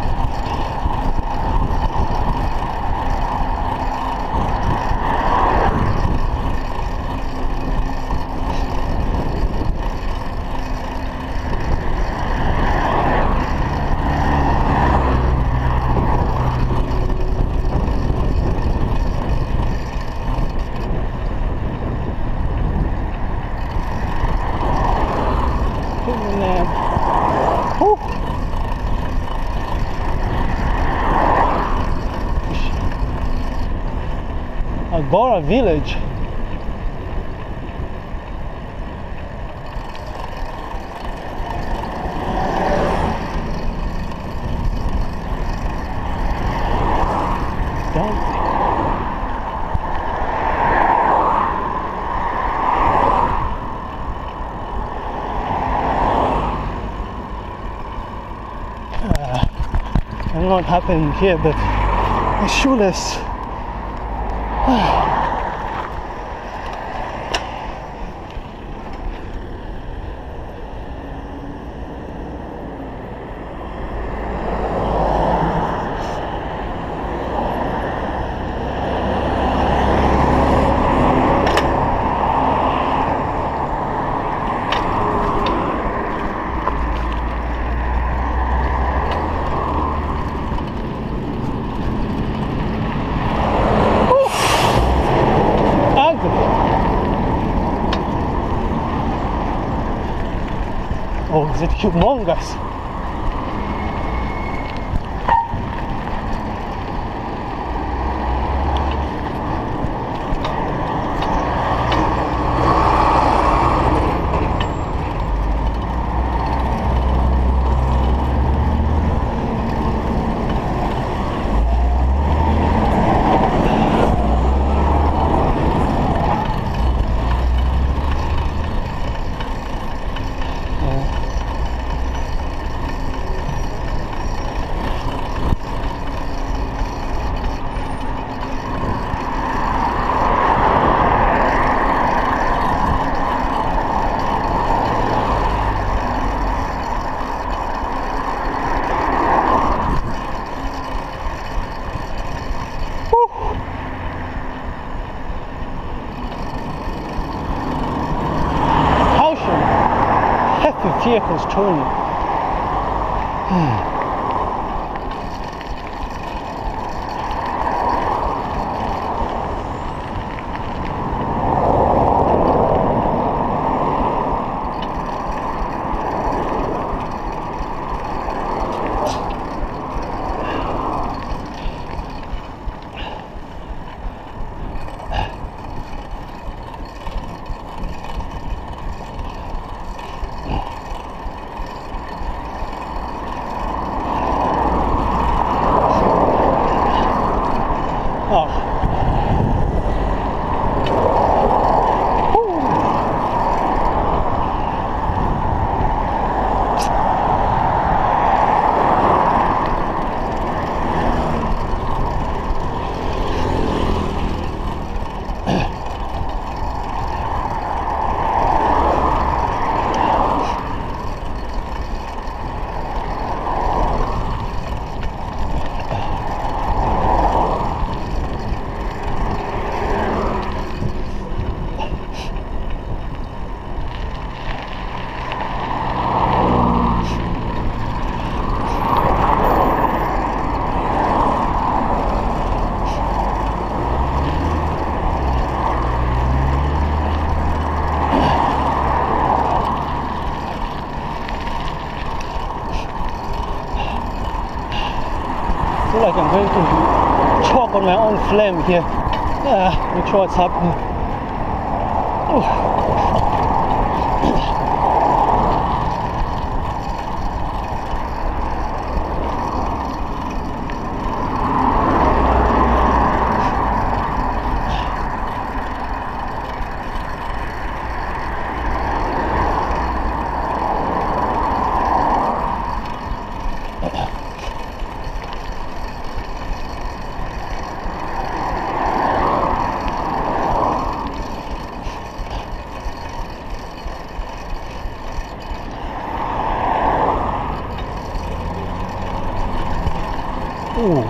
Agora Village. Don't. Uh, I don't know what happened here, but my shoeless. Oh, is it humongous? Vehicles turning. Hmm. going to choke on my own flame here. Ah, not sure what's happening. Ooh. Ooh.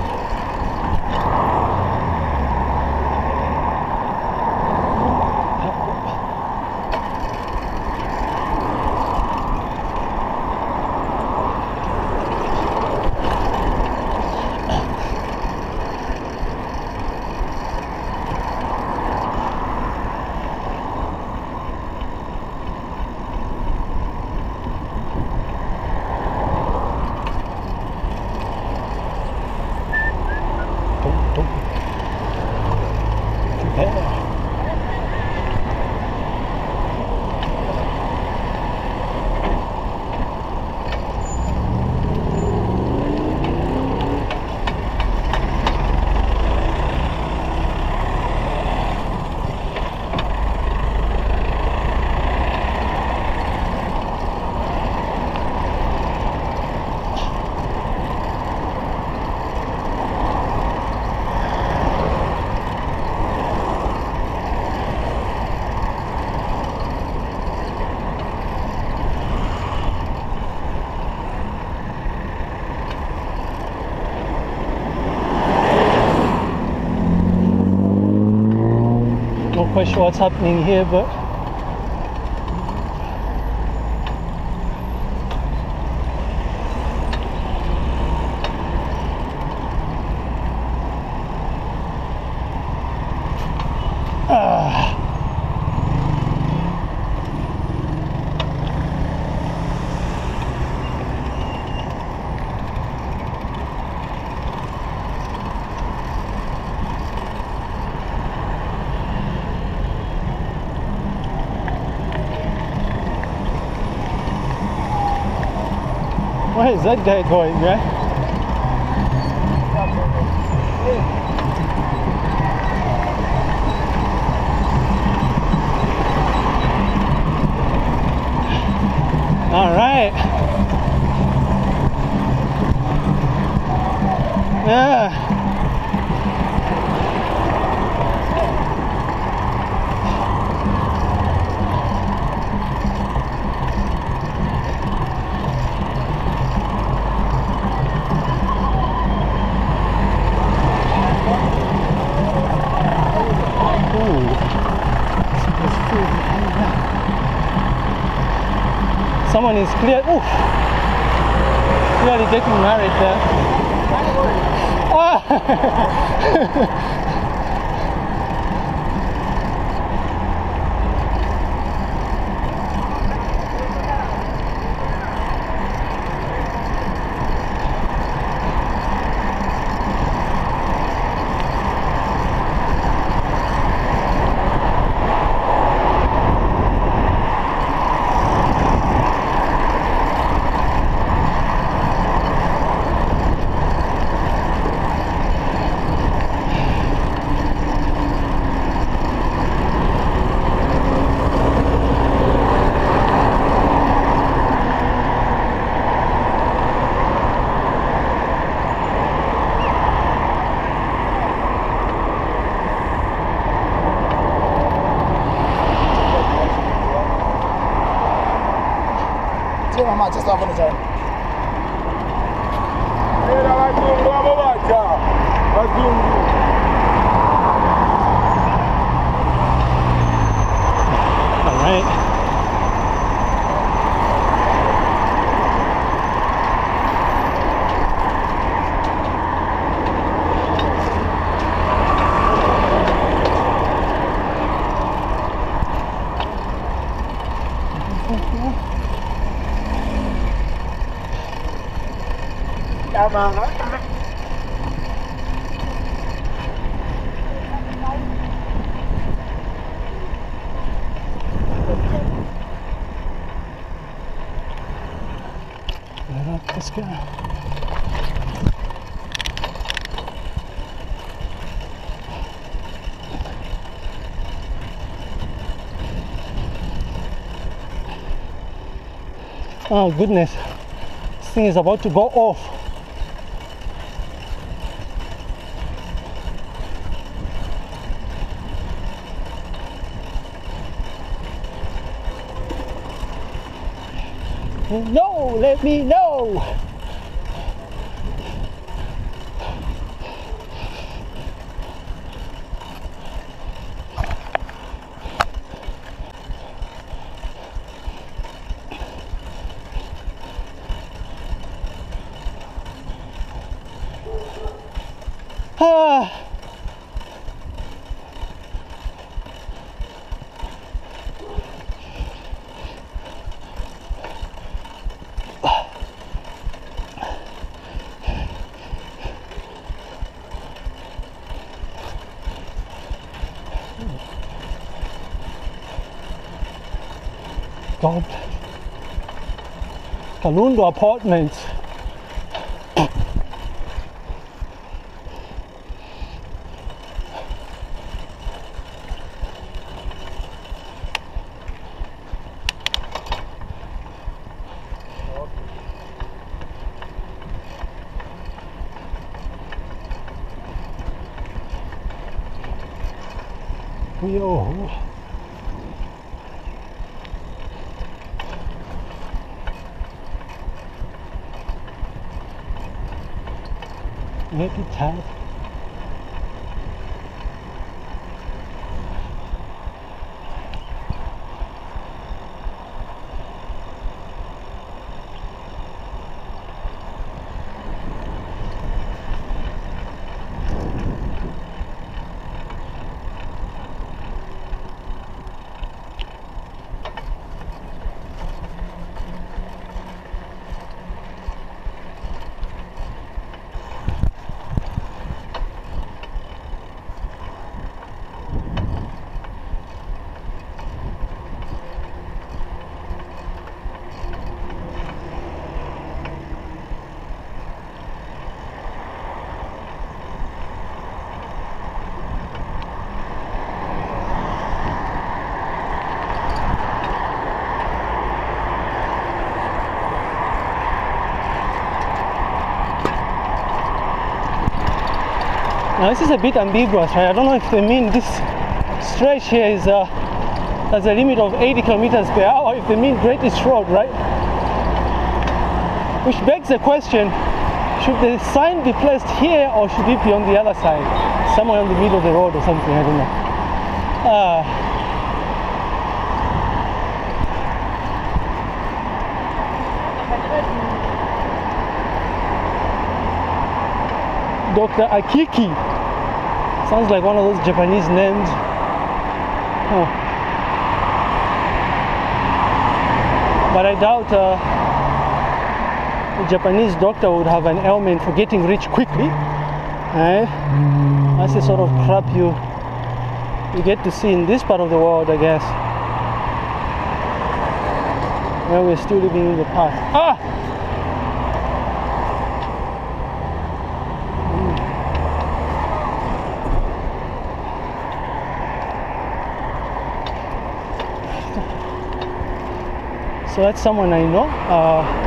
Not quite sure what's happening here, but ah. Where is that guy going, right? All right. Yeah. Someone is clear. Oof. Clearly getting married there. Ah. Just off on the turn. All right. Let's go. Oh goodness, this thing is about to go off. No, let me know. Ah. God. Kalundu apartments. Yo. Make it tight. Now this is a bit ambiguous, right? I don't know if they mean this stretch here is uh, has a limit of eighty kilometers per hour, or if they mean Great East Road, right? Which begs the question, should the sign be placed here or should it be on the other side? Somewhere in the middle of the road or something, I don't know. Uh, Doctor Akiki. Sounds like one of those Japanese names. Huh. But I doubt uh, a Japanese doctor would have an ailment for getting rich quickly. Eh? That's the sort of crap you, you get to see in this part of the world, I guess. Where we're still living in the past. Ah! So that's someone I know. Uh,